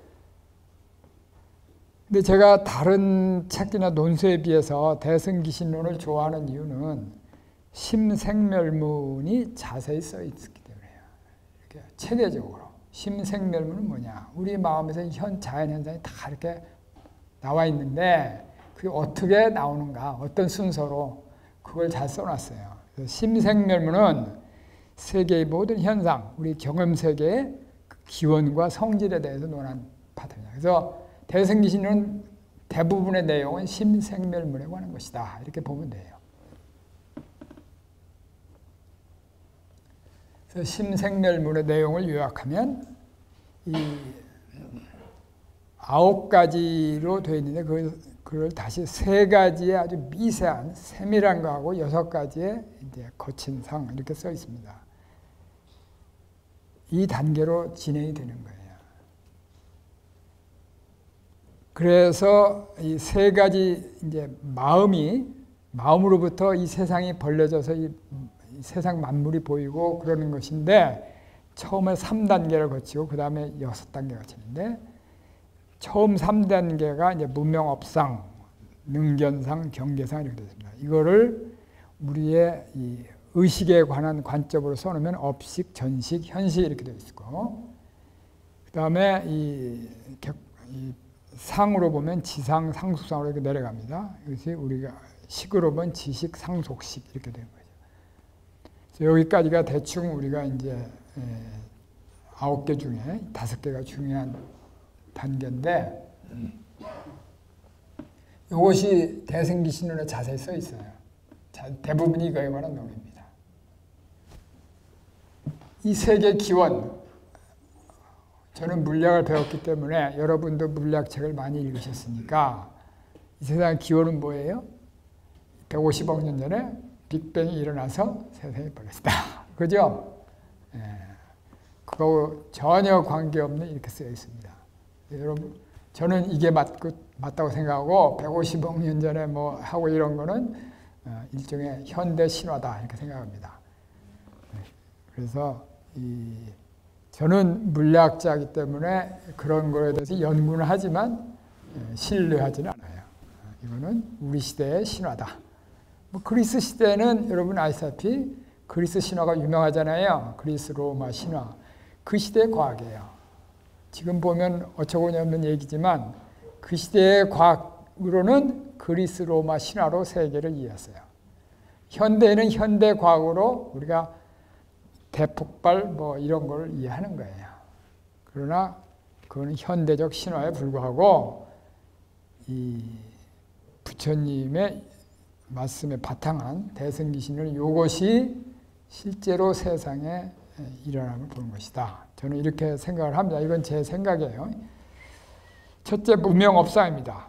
근데 제가 다른 책이나 논술에 비해서 대승기신론을 좋아하는 이유는 심생멸문이 자세히 써 있기 때문에요. 이렇게 체계적으로. 심생멸문은 뭐냐? 우리 마음에서 현 자연 현상이 다 이렇게 나와 있는데 그게 어떻게 나오는가? 어떤 순서로? 그걸 잘 써놨어요. 심생멸문은 세계의 모든 현상, 우리 경험 세계의 기원과 성질에 대해서 논한 파트입니다. 그래서 대승기신론은 대부분의 내용은 심생멸문에 관한 것이다, 이렇게 보면 돼요. 그래서 심생멸문의 내용을 요약하면 이 아홉 가지로 되어 있는데 그, 그걸 다시 세 가지의 아주 미세한 세밀한 거하고 여섯 가지의 이제 거친 상 이렇게 써 있습니다. 이 단계로 진행이 되는 거예요. 그래서 이 세 가지 이제 마음이 마음으로부터 이 세상이 벌려져서 이 세상 만물이 보이고 그러는 것인데, 처음에 삼 단계를 거치고 그 다음에 여섯 단계가 거치는데, 처음 삼 단계가 이제 무명업상, 능견상, 경계상 이렇게 되어 있습니다. 이거를 우리의 이 의식에 관한 관점으로 써놓으면 업식, 전식, 현식 이렇게 되어 있고, 그 다음에 이, 이 상으로 보면 지상, 상속상으로 이렇게 내려갑니다. 이것이 우리가 식으로 보면 지식, 상속식 이렇게 되는 거죠. 그래서 여기까지가 대충 우리가 이제 아홉 개 중에 다섯 개가 중요한 단계인데, 이것이 대승기신론에 자세히 써 있어요. 대부분이 이거에 관한 논리입니다. 이 세계 기원, 저는 물리학을 배웠기 때문에 여러분도 물리학책을 많이 읽으셨으니까 이 세상 기원은 뭐예요? 백오십억 년 전에 빅뱅이 일어나서 세상이 벌어졌다. 그죠? 예. 그거 전혀 관계없는 이렇게 쓰여 있습니다. 여러분, 저는 이게 맞고, 맞다고 생각하고 백오십억 년 전에 뭐 하고 이런 거는 일종의 현대 신화다 이렇게 생각합니다. 그래서 이 저는 물리학자이기 때문에 그런 거에 대해서 연구는 하지만 신뢰하지는 않아요. 이거는 우리 시대의 신화다. 뭐 그리스 시대는 여러분 아시다시피 그리스 신화가 유명하잖아요. 그리스 로마 신화. 그 시대의 과학이에요. 지금 보면 어처구니 없는 얘기지만 그 시대의 과학으로는 그리스 로마 신화로 세계를 이해했어요. 현대는 현대 과학으로 우리가 대폭발 뭐 이런 걸 이해하는 거예요. 그러나 그거는 현대적 신화에 불과하고 이 부처님의 말씀에 바탕한 대승기신은 이것이 실제로 세상에 일어남을 보는 것이다. 저는 이렇게 생각을 합니다. 이건 제 생각이에요. 첫째, 무명업상입니다.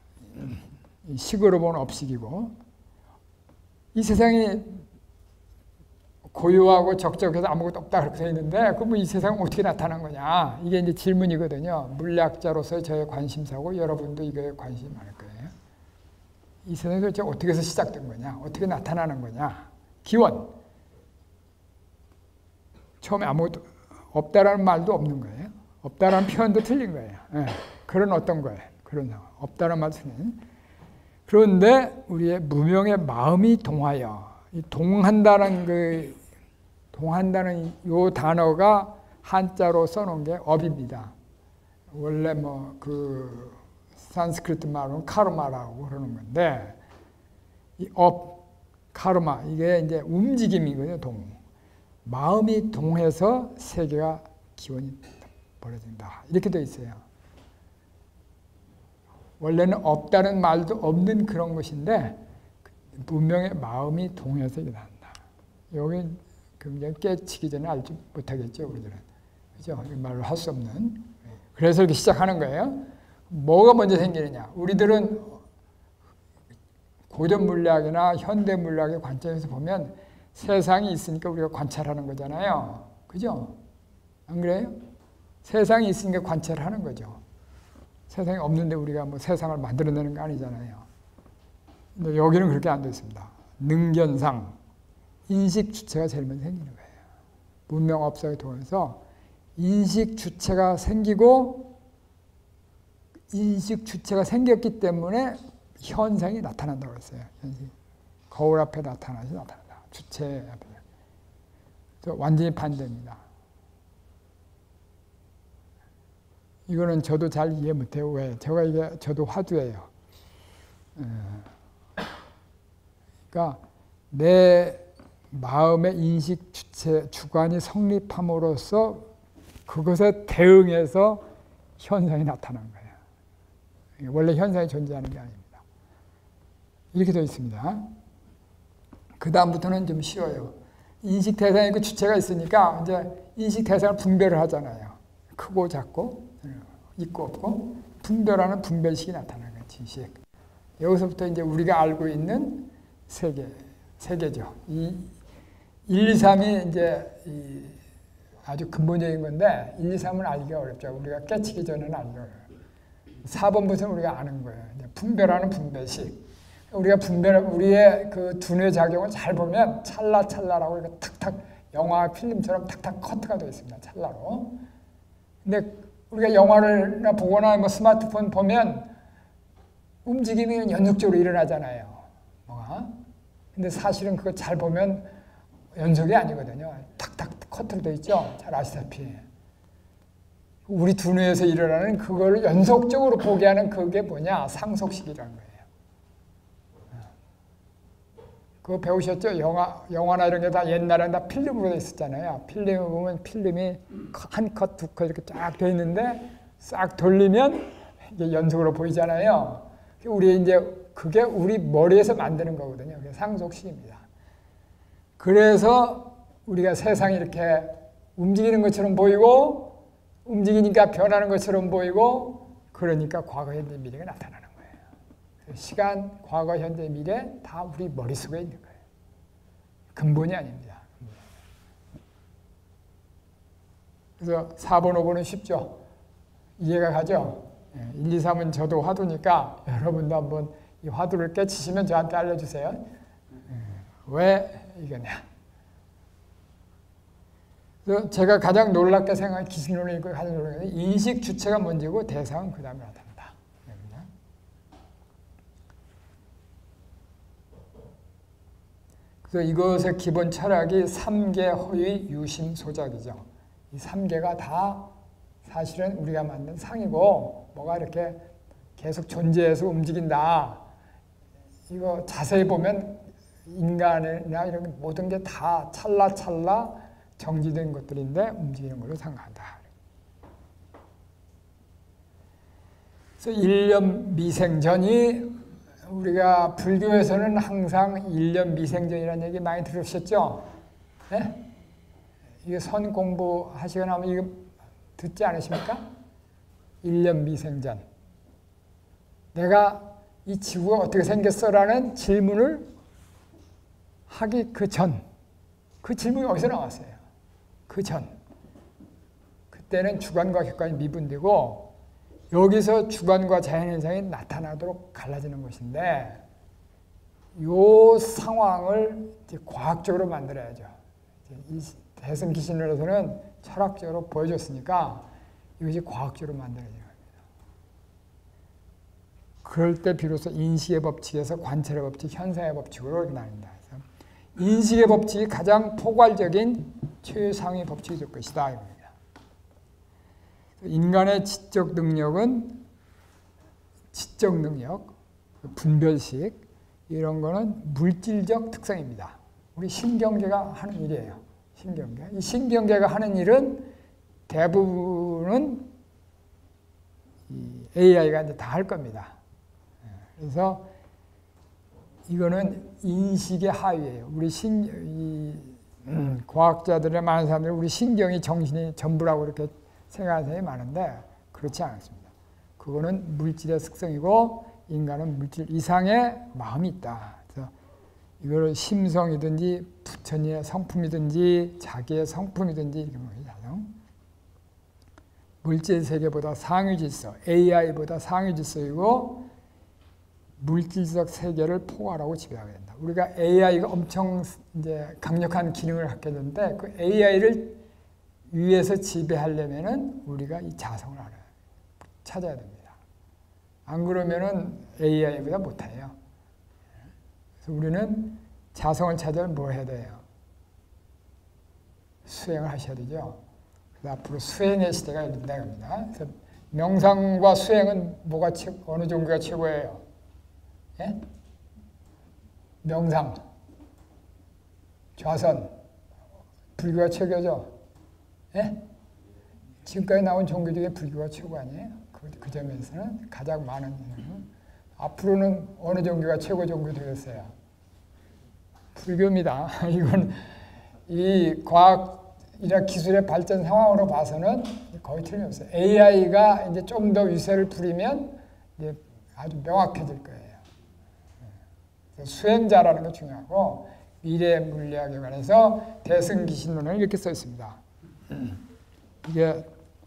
식으로 보는 업식이고, 이 세상이 고요하고 적적해서 아무것도 없다 그렇게 되어 있는데, 그럼 이 세상은 어떻게 나타난 거냐? 이게 이제 질문이거든요. 물리학자로서의 저의 관심사고 여러분도 이거에 관심이 많을 거예요. 이 세상이 도대체 어떻게 해서 시작된 거냐? 어떻게 나타나는 거냐? 기원. 처음에 아무것도 없다라는 말도 없는 거예요. 없다라는 표현도 틀린 거예요. 네. 그런 어떤 거예요. 그런 상황. 없다라는 말도 틀린. 그런데 우리의 무명의 마음이 동하여, 이 동한다는 그 동한다는 이 단어가 한자로 써놓은 게 업입니다. 원래 뭐 그 산스크리트 말로는 카르마라고 그러는 건데, 이 업, 카르마 이게 이제 움직임이거든요. 동. 마음이 동해서 세계가 기원이 벌어진다. 이렇게 되어 있어요. 원래는 없다는 말도 없는 그런 것인데 분명히 마음이 동해서 이게 난다. 여기 굉장히 깨치기 전에 알지 못하겠죠, 우리들은. 그죠? 이 말로 할 수 없는. 그래서 이렇게 시작하는 거예요. 뭐가 먼저 생기느냐? 우리들은 고전 물리학이나 현대 물리학의 관점에서 보면 세상이 있으니까 우리가 관찰하는 거잖아요. 그죠? 안 그래요? 세상이 있으니까 관찰을 하는 거죠. 세상이 없는데 우리가 뭐 세상을 만들어내는 거 아니잖아요. 근데 여기는 그렇게 안 되어 있습니다. 능견상, 인식 주체가 제일 먼저 생기는 거예요. 문명업사에 통해서 인식 주체가 생기고, 인식 주체가 생겼기 때문에 현상이 나타난다고 했어요. 현실. 거울 앞에 나타나지 나타난다. 주체 앞에. 완전히 반대입니다. 이거는 저도 잘 이해 못해요. 왜? 제가 이게 저도 화두예요. 그러니까 내 마음의 인식 주체 주관이 성립함으로써 그것에 대응해서 현상이 나타난 거예요. 원래 현상이 존재하는 게 아닙니다. 이렇게 되어 있습니다. 그 다음부터는 좀 쉬워요. 인식 대상이 그 주체가 있으니까 이제 인식 대상을 분별을 하잖아요. 크고 작고 있고 없고 분별하는 분별식이 나타나는 거예요. 지식. 여기서부터 이제 우리가 알고 있는 세계, 세계죠. 이 일, 이, 삼이 이제 이 아주 근본적인 건데 일, 이, 삼은 알기가 어렵죠. 우리가 깨치기 전에는 알기가 어려워요. 사 번부터는 우리가 아는 거예요. 분별하는 분별식. 우리가 분별, 우리의 그 두뇌 작용을 잘 보면 찰나찰나라고 이렇게 탁탁 영화 필름처럼 탁탁 커트가 되어 있습니다. 찰나로. 근데 우리가 영화를 보거나 뭐 스마트폰 보면 움직임이 연속적으로 일어나잖아요. 뭐가? 근데 사실은 그거 잘 보면 연속이 아니거든요. 탁탁 커트로 돼 있죠. 잘 아시다시피. 우리 두뇌에서 일어나는 그걸 연속적으로 보게 하는 그게 뭐냐? 상속식이라는 거예요. 그거 배우셨죠? 영화, 영화나 이런 게 다 옛날에는 다 필름으로 돼 있었잖아요. 필름을 보면 필름이 한 컷, 두 컷 이렇게 쫙 돼 있는데 싹 돌리면 이게 연속으로 보이잖아요. 우리 이제 그게 우리 머리에서 만드는 거거든요. 그게 상속식입니다. 그래서 우리가 세상이 이렇게 움직이는 것처럼 보이고 움직이니까 변하는 것처럼 보이고 그러니까 과거, 현재, 미래가 나타나는 거예요. 시간, 과거, 현재, 미래 다 우리 머릿속에 있는 거예요. 근본이 아닙니다. 그래서 사 번, 오 번은 쉽죠? 이해가 가죠? 일, 이, 삼은 저도 화두니까 여러분도 한번 이 화두를 깨치시면 저한테 알려주세요. 왜 이거냐? 그래서 제가 가장 놀랍게 생각한 기승론을 읽고 가장 놀랍게 인식 주체가 먼저고 대상은 그 다음에 나타난다. 그래서 이것의 기본 철학이 삼계 허의 유심 소작이죠. 이 삼계가 다 사실은 우리가 만든 상이고 뭐가 이렇게 계속 존재해서 움직인다. 이거 자세히 보면 인간이나 이런 모든 게 다 찰나찰나 정지된 것들인데 움직이는 걸로 생각한다. 그래서 일념 미생전이 우리가 불교에서는 항상 일념 미생전이라는 얘기 많이 들으셨죠? 네? 이게 선 공부하시거나 하면 이거 듣지 않으십니까? 일념 미생전. 내가 이 지구가 어떻게 생겼어라는 질문을 하기 그 전. 그 질문이 어디서 나왔어요? 그 전. 그때는 주관과 객관이 미분되고 여기서 주관과 자연현상이 나타나도록 갈라지는 것인데 이 상황을 이제 과학적으로 만들어야죠. 이 대승기신론에서는 철학적으로 보여줬으니까 이것이 과학적으로 만들어져야 합니다. 그럴 때 비로소 인식의 법칙에서 관찰의 법칙, 현상의 법칙으로 이렇게 나뉩니다. 인식의 법칙이 가장 포괄적인 최상위 법칙이 될 것이다. 이겁니다. 인간의 지적 능력은 지적 능력, 분별식 이런 거는 물질적 특성입니다. 우리 신경계가 하는 일이에요. 신경계. 이 신경계가 하는 일은 대부분은 이 에이아이가 이제 다 할 겁니다. 그래서 이거는 인식의 하위예요. 우리 신, 이, 음, 과학자들의 많은 사람들이 우리 신경이 정신이 전부라고 이렇게 생각하는 사람이 많은데 그렇지 않습니다. 그거는 물질의 특성이고 인간은 물질 이상의 마음이 있다. 그래서 이걸 심성이든지 부처님의 성품이든지 자기의 성품이든지 이렇게 봅니다. 물질 세계보다 상위 질서, 에이아이보다 상위 질서이고 물질적 세계를 포괄하고 지배하게 된다. 우리가 에이아이가 엄청 이제 강력한 기능을 갖게 되는데 그 에이아이를 위에서 지배하려면은 우리가 이 자성을 알아요. 찾아야 됩니다. 안 그러면은 에이아이보다 못해요. 그래서 우리는 자성을 찾으려면 뭐 해야 돼요? 수행을 하셔야 되죠. 그래서 앞으로 수행의 시대가 열린다 겁니다. 그래서 명상과 수행은 뭐가 최, 어느 종교가 최고예요? 예? 명상, 좌선, 불교가 최고죠. 예? 지금까지 나온 종교 중에 불교가 최고 아니에요? 그, 그 점에서는 가장 많은 이유는 앞으로는 어느 종교가 최고 종교 되겠어요? 불교입니다. 이건 이 과학이나 기술의 발전 상황으로 봐서는 거의 틀림없어요. 에이아이가 이제 좀 더 위세를 부리면 이제 아주 명확해질 거예요. 수행자라는 게 중요하고 미래 물리학에 관해서 대승기신론을 이렇게 써 있습니다. 이게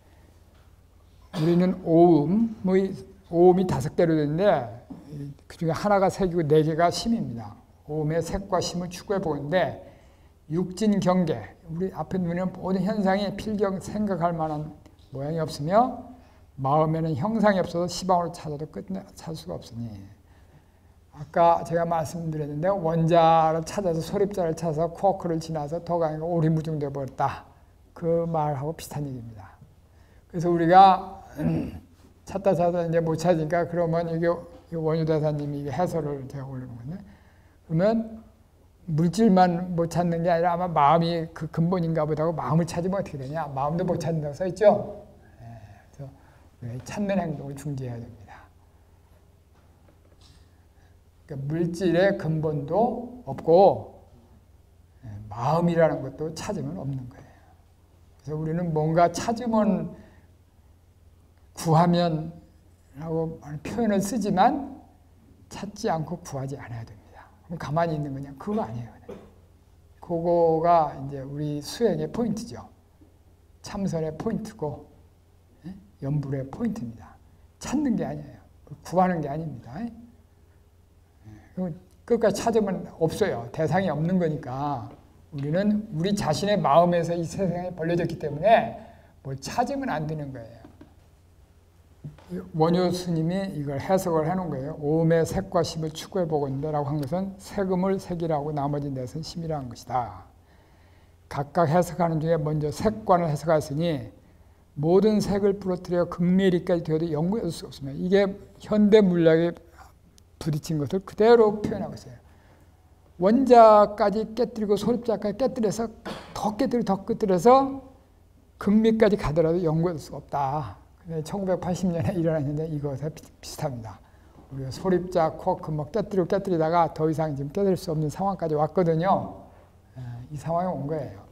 우리는 오음의 오음이 다섯 개로 되는데 그 중에 하나가 색이고 네 개가 심입니다. 오음의 색과 심을 추구해 보는데 육진 경계 우리 앞에 눈에 모든 현상이 필경 생각할 만한 모양이 없으며 마음에는 형상이 없어서 시방으로 찾아도 끝 찾을 수가 없으니 아까 제가 말씀드렸는데 원자를 찾아서 소립자를 찾아서 쿼크를 지나서 더 강하게 오리무중되어 버렸다. 그 말하고 비슷한 얘기입니다. 그래서 우리가 찾다 찾다 이제 못 찾으니까 그러면 이게 원효 대사님이 이게 해설을 제가 올리는 건데 그러면 물질만 못 찾는 게 아니라 아마 마음이 그 근본인가 보다 하고 마음을 찾으면 어떻게 되냐? 마음도 못 찾는다고 써있죠? 그래서 찾는 행동을 중지해야 됩니다. 그러니까 물질의 근본도 없고 마음이라는 것도 찾으면 없는 거예요. 그래서 우리는 뭔가 찾으면 구하면 라고 표현을 쓰지만 찾지 않고 구하지 않아야 됩니다. 그럼 가만히 있는 거냐? 그거 아니에요. 그거가 이제 우리 수행의 포인트죠. 참선의 포인트고 연불의 포인트입니다. 찾는 게 아니에요. 구하는 게 아닙니다. 끝까지 찾으면 없어요. 대상이 없는 거니까 우리는 우리 자신의 마음에서 이 세상에 벌려졌기 때문에 뭘 찾으면 안 되는 거예요. 원효 스님이 이걸 해석을 해놓은 거예요. 오음의 색과 심을 추구해 보고 있는데라고 한 것은 색음을 색이라고 나머지 넷은 심이라는 것이다. 각각 해석하는 중에 먼저 색관을 해석하였으니 모든 색을 부러뜨려 극미리까지 되어도 연구할 수 없습니다. 이게 현대 물리학에 부딪힌 것을 그대로 표현하고 있어요. 원자까지 깨뜨리고 소립자까지 깨뜨려서 더 깨뜨리고 더 깨뜨려서 극미까지 가더라도 연구할 수가 없다. 천구백팔십 년에 일어난 일인데 이것에 비슷합니다. 우리가 소립자, 쿼크 뭐 깨뜨리고 깨뜨리다가 더 이상 지금 깨뜨릴 수 없는 상황까지 왔거든요. 이 상황에 온 거예요.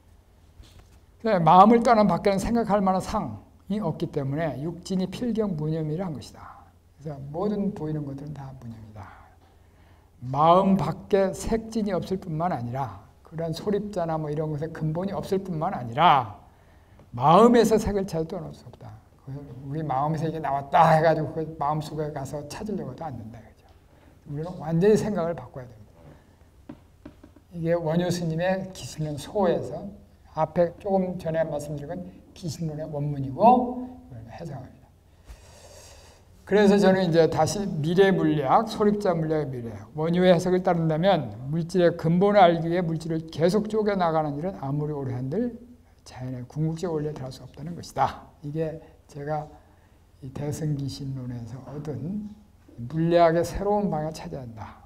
마음을 떠난 밖에는 생각할 만한 상이 없기 때문에 육진이 필경 무념이라 한 것이다. 그래서 모든 보이는 것들은 다 무념이다. 마음 밖에 색진이 없을 뿐만 아니라 그런 소립자나 뭐 이런 것에 근본이 없을 뿐만 아니라 마음에서 색을 찾아도 떠날 수 없다. 우리 마음에서 이게 나왔다 해가지고 그 마음속에 가서 찾으려고도 안 된다. 그죠? 우리는 완전히 생각을 바꿔야 됩니다. 이게 원효 스님의 기신론 소에서 앞에 조금 전에 말씀드린 건 기신론의 원문이고 해석합니다. 그래서 저는 이제 다시 미래 물리학, 소립자 물리학의 미래, 원효의 해석을 따른다면 물질의 근본을 알기 위해 물질을 계속 쪼개 나가는 일은 아무리 오래 한들 자연의 궁극적 원리에 달할 수 없다는 것이다. 이게 제가 이 대승기신론에서 얻은 물리학의 새로운 방향을 찾아야 한다.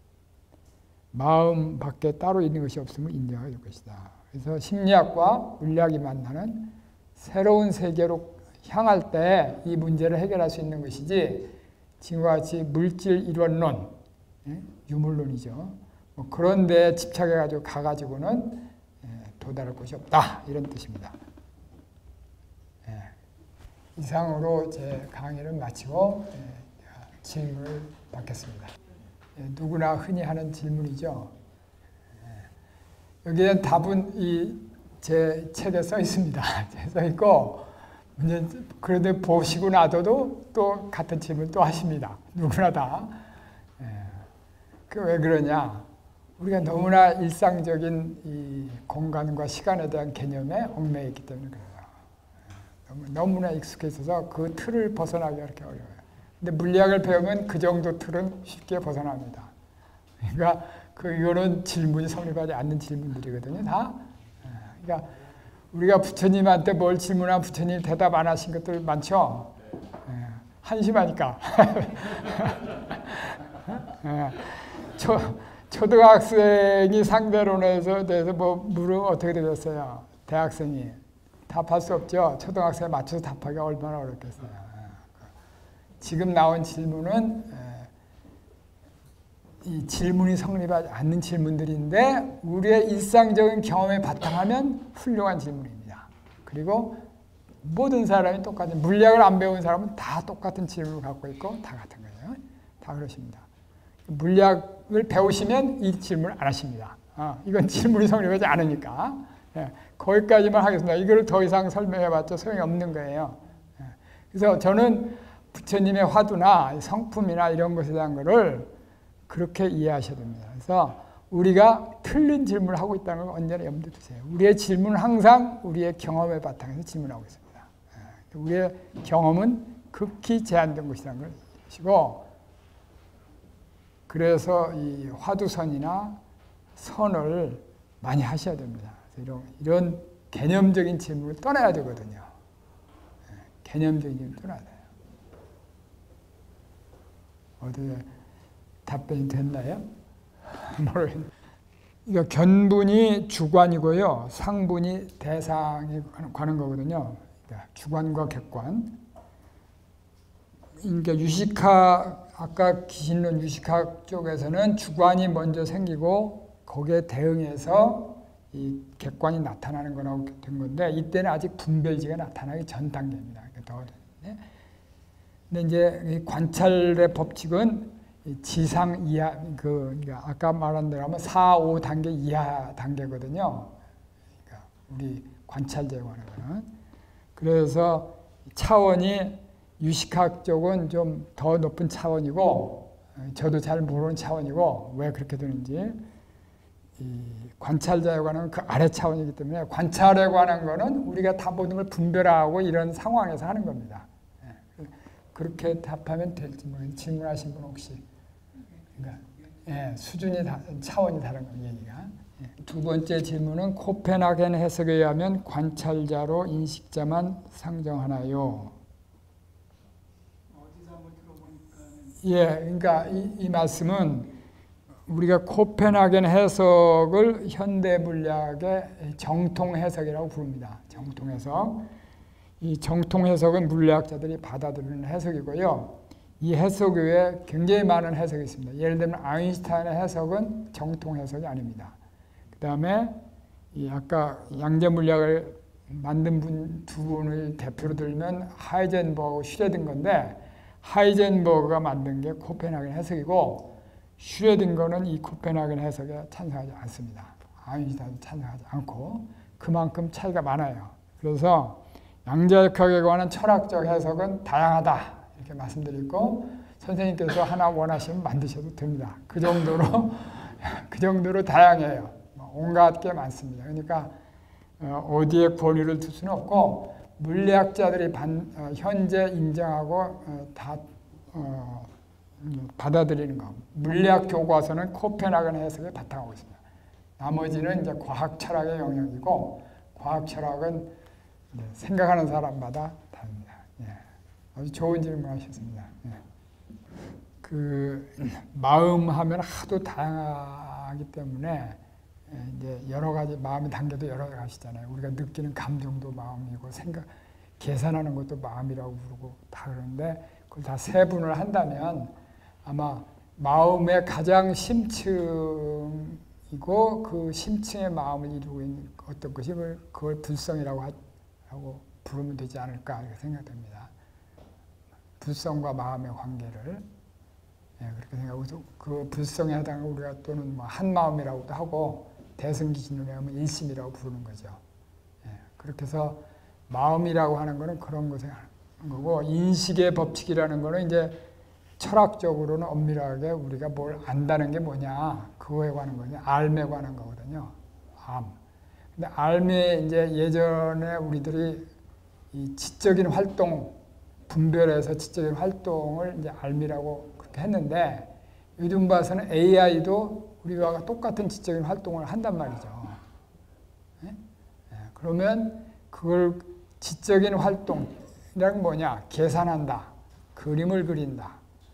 마음 밖에 따로 있는 것이 없음을 인정해야 될 것이다. 그래서 심리학과 물리학이 만나는 새로운 세계로 향할 때 이 문제를 해결할 수 있는 것이지 지금과 같이 물질 이론론, 유물론이죠. 뭐 그런 데에 집착해가지고 가가지고는 도달할 곳이 없다. 이런 뜻입니다. 이상으로 제 강의를 마치고 질문을 받겠습니다. 누구나 흔히 하는 질문이죠. 여기에 답은 이 제 책에 써 있습니다. 써 있고 그런데 보시고 나서도 또 같은 질문 또 하십니다. 누구나 다. 그 왜 그러냐? 우리가 너무나 일상적인 이 공간과 시간에 대한 개념에 얽매여 있기 때문에 그래요. 너무, 너무나 익숙해 있어서 그 틀을 벗어나기가 이렇게 어려워요. 근데 물리학을 배우면 그 정도 틀은 쉽게 벗어납니다. 그러니까 그 이거는 질문이 성립하지 않는 질문들이거든요. 다. 그러니까 우리가 부처님한테 뭘 질문하면 부처님 대답 안 하신 것들 많죠. 한심하니까. 초, 초등학생이 상대론에서 대해서 뭐 물으면 어떻게 되겠어요? 대학생이 답할 수 없죠. 초등학생에 맞춰서 답하기가 얼마나 어렵겠어요. 지금 나온 질문은 이 질문이 성립하지 않는 질문들인데 우리의 일상적인 경험에 바탕하면 훌륭한 질문입니다. 그리고 모든 사람이 똑같은 물리학을 안 배운 사람은 다 똑같은 질문을 갖고 있고 다 같은 거예요. 다 그렇습니다. 물리학을 배우시면 이 질문을 안 하십니다. 어, 이건 질문이 성립하지 않으니까. 예, 거기까지만 하겠습니다. 이걸 더 이상 설명해봤자 소용이 없는 거예요. 예, 그래서 저는 부처님의 화두나 성품이나 이런 것에 대한 거를 그렇게 이해하셔야 됩니다. 그래서 우리가 틀린 질문을 하고 있다는 걸 언제나 염두에 두세요. 우리의 질문은 항상 우리의 경험의 바탕에서 질문하고 있습니다. 우리의 경험은 극히 제한된 것이라는 것이고, 그래서 이 화두선이나 선을 많이 하셔야 됩니다. 이런, 이런 개념적인 질문을 떠나야 되거든요. 개념적인 질문을 떠나야 돼요. 어떻게 답변이 됐나요? 모르겠네요. 그러니까 견분이 주관이고요. 상분이 대상에 관한 거거든요. 그러니까 주관과 객관. 그러니까 유식학, 아까 기신론 유식학 쪽에서는 주관이 먼저 생기고 거기에 대응해서 이 객관이 나타나는 거라고 된 건데, 이때는 아직 분별지가 나타나기 전 단계입니다. 더. 근데 이제 이 관찰의 법칙은 지상 이하, 그, 그러니까 아까 말한 대로 하면 사, 오 단계 이하 단계거든요. 그러니까 우리 관찰제에 관한 거는. 그래서 차원이 유식학 쪽은 좀 더 높은 차원이고, 저도 잘 모르는 차원이고, 왜 그렇게 되는지. 이 관찰자에 관한 그 아래 차원이기 때문에, 관찰에 관한 거는 우리가 다 모든 걸 분별하고 이런 상황에서 하는 겁니다. 그렇게 답하면 될지 모르겠는데, 질문하신 분 혹시? 그러니까, 예, 수준이 다, 차원이 다른 거 얘기가. 예. 두 번째 질문은 코펜하겐 해석에 의하면 관찰자로 인식자만 상정하나요? 어디서 한번 들어보니까. 예, 그러니까 이, 이 말씀은 우리가 코펜하겐 해석을 현대 물리학의 정통 해석이라고 부릅니다. 정통 해석. 이 정통 해석은 물리학자들이 받아들이는 해석이고요. 이 해석 외에 굉장히 많은 해석이 있습니다. 예를 들면 아인슈타인의 해석은 정통 해석이 아닙니다. 그 다음에 이 아까 양자 물리학을 만든 분 두 분을 대표로 들면 하이젠버그하고 슈레딩거인데, 하이젠버그가 만든 게 코펜하겐 해석이고, 슈레딩거는 이 코펜하겐 해석에 찬성하지 않습니다. 아인슈타인 찬성하지 않고, 그만큼 차이가 많아요. 그래서 양자역학에 관한 철학적 해석은 다양하다 이렇게 말씀드리고, 선생님께서 하나 원하시면 만드셔도 됩니다. 그 정도로 그 정도로 다양해요. 온갖 게 많습니다. 그러니까 어디에 권위를 둘 수는 없고, 물리학자들이 반, 어, 현재 인정하고 어, 다 어, 받아들이는 거. 물리학 교과서는 코펜하겐 해석에 바탕하고 있습니다. 나머지는 이제 과학 철학의 영역이고, 과학 철학은 생각하는 사람마다 다릅니다. 예. 아주 좋은 질문하셨습니다. 예. 그 마음 하면 하도 다양하기 때문에 이제 여러 가지 마음의 단계도 여러 가지잖아요. 우리가 느끼는 감정도 마음이고, 생각 계산하는 것도 마음이라고 부르고 다 그러는데, 그걸 다 세분을 한다면 아마 마음의 가장 심층이고 그 심층의 마음을 이루고 있는 어떤 것이 그걸 불성이라고 하고 부르면 되지 않을까 이렇게 생각됩니다. 불성과 마음의 관계를, 예, 그렇게 생각하고, 그 불성에 해당하고 우리가 또는 뭐 한 마음이라고도 하고, 대승기신론에 하면 일심이라고 부르는 거죠. 예, 그렇게 해서 마음이라고 하는 거는 그런 것을 하는 거고, 인식의 법칙이라는 거는 이제 철학적으로는 엄밀하게 우리가 뭘 안다는 게 뭐냐, 그거에 관한 거냐, 알에 관한 거거든요. 암. 근데 알에 이제 예전에 우리들이 이 지적인 활동, 분별해서 지적인 활동을 이제 알미라고 그렇게 했는데, 요즘 봐서는 에이아이도 우리가 똑같은 지적인 활동을 한단 말이죠. 네? 네. 그러면 그걸 지적인 활동이란 뭐냐? 계산한다, 그림을 그린다,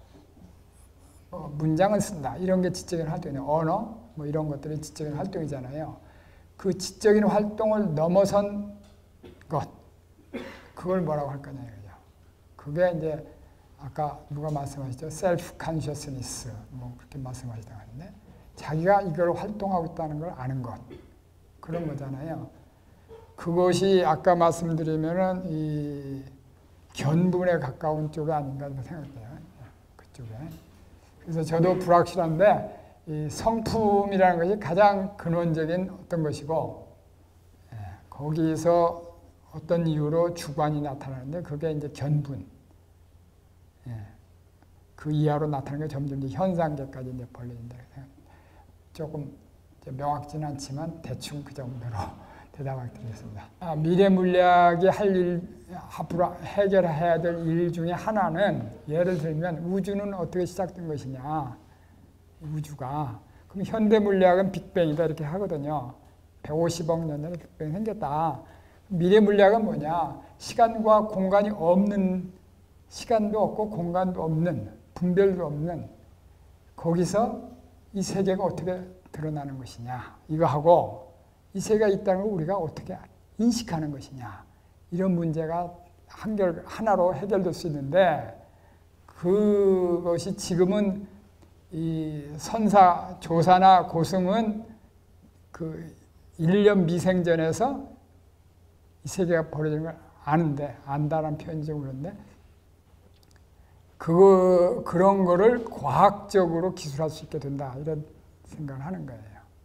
어, 문장을 쓴다, 이런 게 지적인 활동이에요. 언어, 뭐 이런 것들이 지적인 활동이잖아요. 그 지적인 활동을 넘어선 것, 그걸 뭐라고 할 거냐 이거죠. 그게 이제 아까 누가 말씀하셨죠? 셀프 컨셔스니스, 뭐 그렇게 말씀하시다고 하는데, 자기가 이걸 활동하고 있다는 걸 아는 것, 그런 거잖아요. 그것이 아까 말씀드리면은 이 견분에 가까운 쪽이 아닌가 생각돼요. 그쪽에. 그래서 저도 불확실한데, 이 성품이라는 것이 가장 근원적인 어떤 것이고, 예, 거기서 어떤 이유로 주관이 나타나는데, 그게 이제 견분. 예, 그 이하로 나타나는 게 점점 이제 현상계까지 이제 벌려진다. 조금 명확지는 않지만 대충 그 정도로 대답하게 드리겠습니다. 아, 미래 물리학이 할 일, 앞으로 해결해야 될 일 중에 하나는 예를 들면 우주는 어떻게 시작된 것이냐. 우주가. 그럼 현대 물리학은 빅뱅이다 이렇게 하거든요. 백오십억 년 전에 빅뱅이 생겼다. 미래 물리학은 뭐냐. 시간과 공간이 없는, 시간도 없고 공간도 없는, 분별도 없는 거기서 이 세계가 어떻게 드러나는 것이냐. 이거 하고 이 세계가 있다는 걸 우리가 어떻게 인식하는 것이냐. 이런 문제가 한결, 하나로 해결될 수 있는데 그것이 지금은 이 선사, 조사나 고승은 그 일 년 미생전에서 이 세계가 벌어지는 걸 아는데, 안다라는 표현이 좀 그런데 그거, 그런 거를 과학적으로 기술할 수 있게 된다. 이런 생각을 하는 거예요.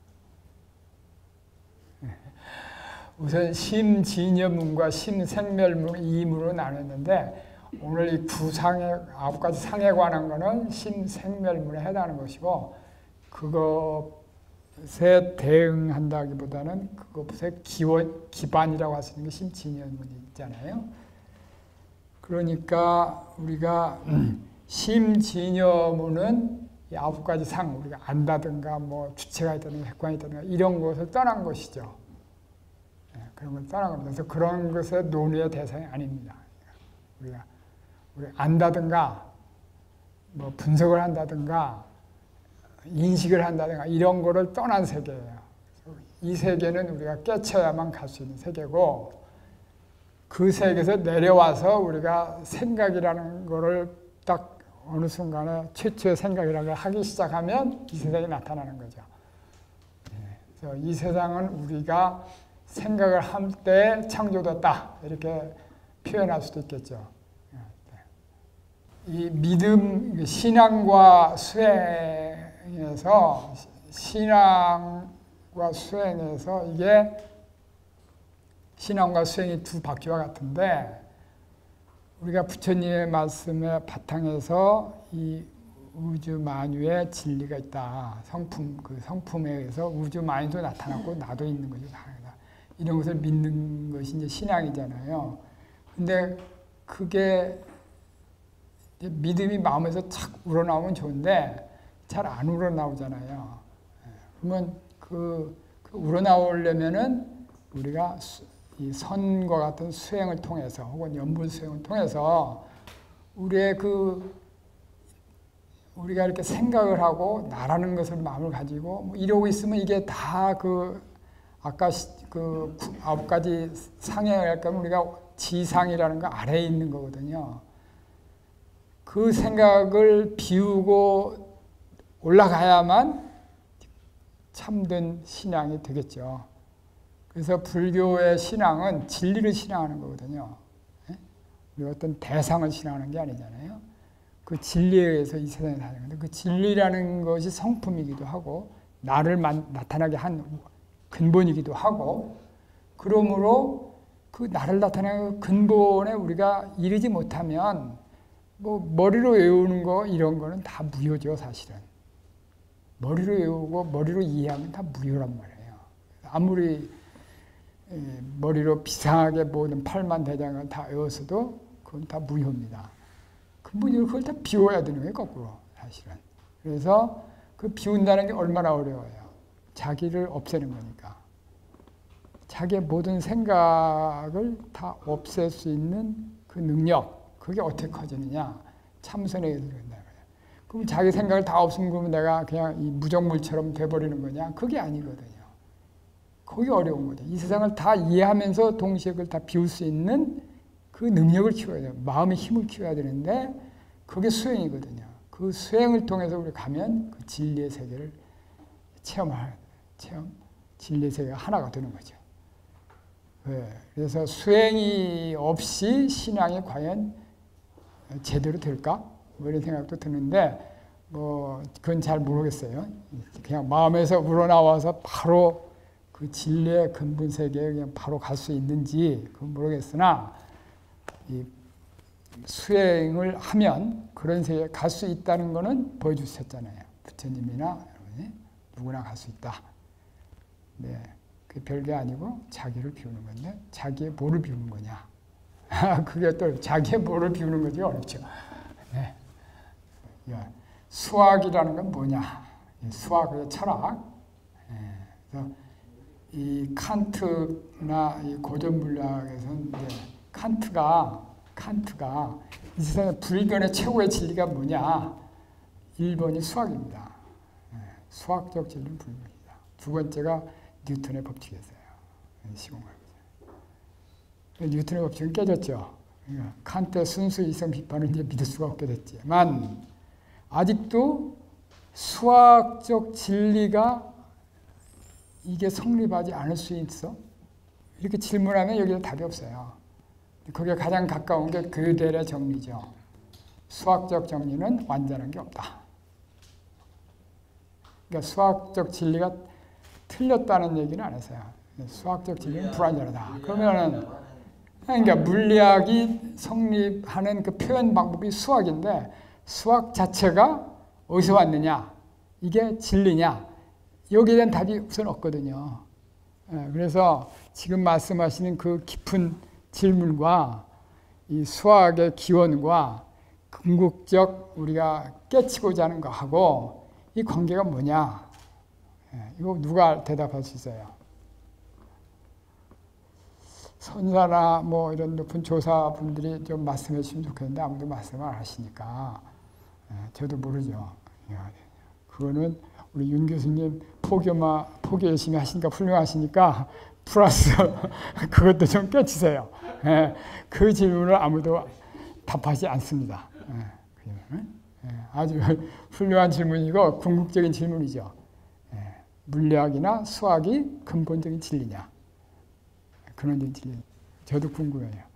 우선 심진여문과 심생멸문 이문으로 나눴는데 오늘 이 구상에 아홉 가지 상에 관한 거는 심생멸문에 해당하는 것이고 그것에 대응한다기보다는 그것의 기원, 기반이라고 할 수 있는 게 심진여문이 있잖아요. 그러니까 우리가 심진여문은 이 아홉 가지 상, 우리가 안다든가 뭐 주체가 있다든가 객관이 있다든가 이런 것을 떠난 것이죠. 네, 그런 걸 떠난 겁니다. 그래서 그런 것의 논의의 대상이 아닙니다. 우리가 우리 안다든가 뭐 분석을 한다든가 인식을 한다든가 이런 거를 떠난 세계예요. 이 세계는 우리가 깨쳐야만 갈 수 있는 세계고 그 세계에서 내려와서 우리가 생각이라는 거를 딱 어느 순간에 최초의 생각이라는 걸 하기 시작하면 이 세상이 나타나는 거죠. 그래서 이 세상은 우리가 생각을 할 때 창조됐다 이렇게 표현할 수도 있겠죠. 이 믿음, 신앙과 수행에서 신앙과 수행에서 이게 신앙과 수행이 두 바퀴와 같은데 우리가 부처님의 말씀의 바탕에서 이 우주 만유의 진리가 있다. 성품, 그 성품에 의해서 우주 만유도 나타났고 나도 있는 거죠. 이런 것을 믿는 것이 이제 신앙이잖아요. 근데 그게 믿음이 마음에서 착 우러나오면 좋은데 잘 안 우러나오잖아요. 그러면 그, 그 우러나오려면은 우리가 수, 이 선과 같은 수행을 통해서 혹은 연불 수행을 통해서 우리의 그 우리가 이렇게 생각을 하고 나라는 것을 마음을 가지고 뭐 이러고 있으면 이게 다 그 아까 그 아홉 가지 상에 할 거면 우리가 지상이라는 거 아래에 있는 거거든요. 그 생각을 비우고 올라가야만 참된 신앙이 되겠죠. 그래서 불교의 신앙은 진리를 신앙하는 거거든요. 우리가 어떤 대상을 신앙하는 게 아니잖아요. 그 진리에 의해서 이 세상에 사는 건데 그 진리라는 것이 성품이기도 하고 나를 만, 나타나게 한 근본이기도 하고 그러므로 그 나를 나타내는 근본에 우리가 이르지 못하면 뭐 머리로 외우는 거 이런 거는 다 무효죠, 사실은. 머리로 외우고 머리로 이해하면 다 무효란 말이에요. 아무리 머리로 비상하게 모든 팔만 대장을 다 외웠어도 그건 다 무효입니다. 근본적으로 그걸 다 비워야 되는 거예요, 거꾸로 사실은. 그래서 그 비운다는 게 얼마나 어려워요. 자기를 없애는 거니까. 자기의 모든 생각을 다 없앨 수 있는 그 능력, 그게 어떻게 커지느냐? 참선에 의해서 그런다는 거예요. 그럼 자기 생각을 다 없으면 그러면 내가 그냥 이 무정물처럼 돼버리는 거냐? 그게 아니거든요. 그게 어려운 거죠. 이 세상을 다 이해하면서 동시에 그걸 다 비울 수 있는 그 능력을 키워야 돼요. 마음의 힘을 키워야 되는데 그게 수행이거든요. 그 수행을 통해서 우리 가면 그 진리의 세계를 체험할, 체험, 진리의 세계가 하나가 되는 거죠. 네. 그래서 수행이 없이 신앙이 과연 제대로 될까? 뭐 이런 생각도 드는데 뭐 그건 잘 모르겠어요. 그냥 마음에서 우러나와서 바로 그 진리의 근본 세계에 그냥 바로 갈 수 있는지 그건 모르겠으나 이 수행을 하면 그런 세계에 갈 수 있다는 거는 보여주셨잖아요. 부처님이나 누구나 갈 수 있다. 네. 그 별게 아니고 자기를 비우는 건데 자기의 뭐를 비우는 거냐. 그게 또 자기의 뭐를 비우는 거지 어렵죠. 네. 수학이라는 건 뭐냐. 수학의 철학. 네. 그래서 이 칸트나 이 고전 물리학에서는 이제 칸트가 칸트가 이 세상의 불변의 최고의 진리가 뭐냐? 일 번이 수학입니다. 네. 수학적 진리는 불변이다. 두 번째가 뉴턴의 법칙이었어요. 시공학에서. 뉴턴의 법칙은 깨졌죠. 그러니까 칸트의 순수 이성 비판을 이제 믿을 수가 없게 됐지만 아직도 수학적 진리가 이게 성립하지 않을 수 있어? 이렇게 질문하면 여기서 답이 없어요. 거기에 가장 가까운 게 gödel의 정리죠. 수학적 정리는 완전한 게 없다. 그러니까 수학적 진리가 틀렸다는 얘기는 안 했어요. 수학적 진리는 불완전하다. 그러면은 그러니까 물리학이 성립하는 그 표현 방법이 수학인데 수학 자체가 어디서 왔느냐? 이게 진리냐? 여기에 대한 답이 우선 없거든요. 그래서 지금 말씀하시는 그 깊은 질문과 이 수학의 기원과 궁극적 우리가 깨치고자 하는 거하고 이 관계가 뭐냐? 이거 누가 대답할 수 있어요? 선사나 뭐 이런 높은 조사분들이 좀 말씀해 주시면 좋겠는데 아무도 말씀을 안 하시니까 저도 모르죠. 그거는 우리 윤 교수님 포교마 포교 열심히 하시니까 훌륭하시니까 플러스 그것도 좀 깨치세요. 그 질문을 아무도 답하지 않습니다. 아주 훌륭한 질문이고 궁극적인 질문이죠. 물리학이나 수학이 근본적인 진리냐? 근원적인 진리. 저도 궁금해요.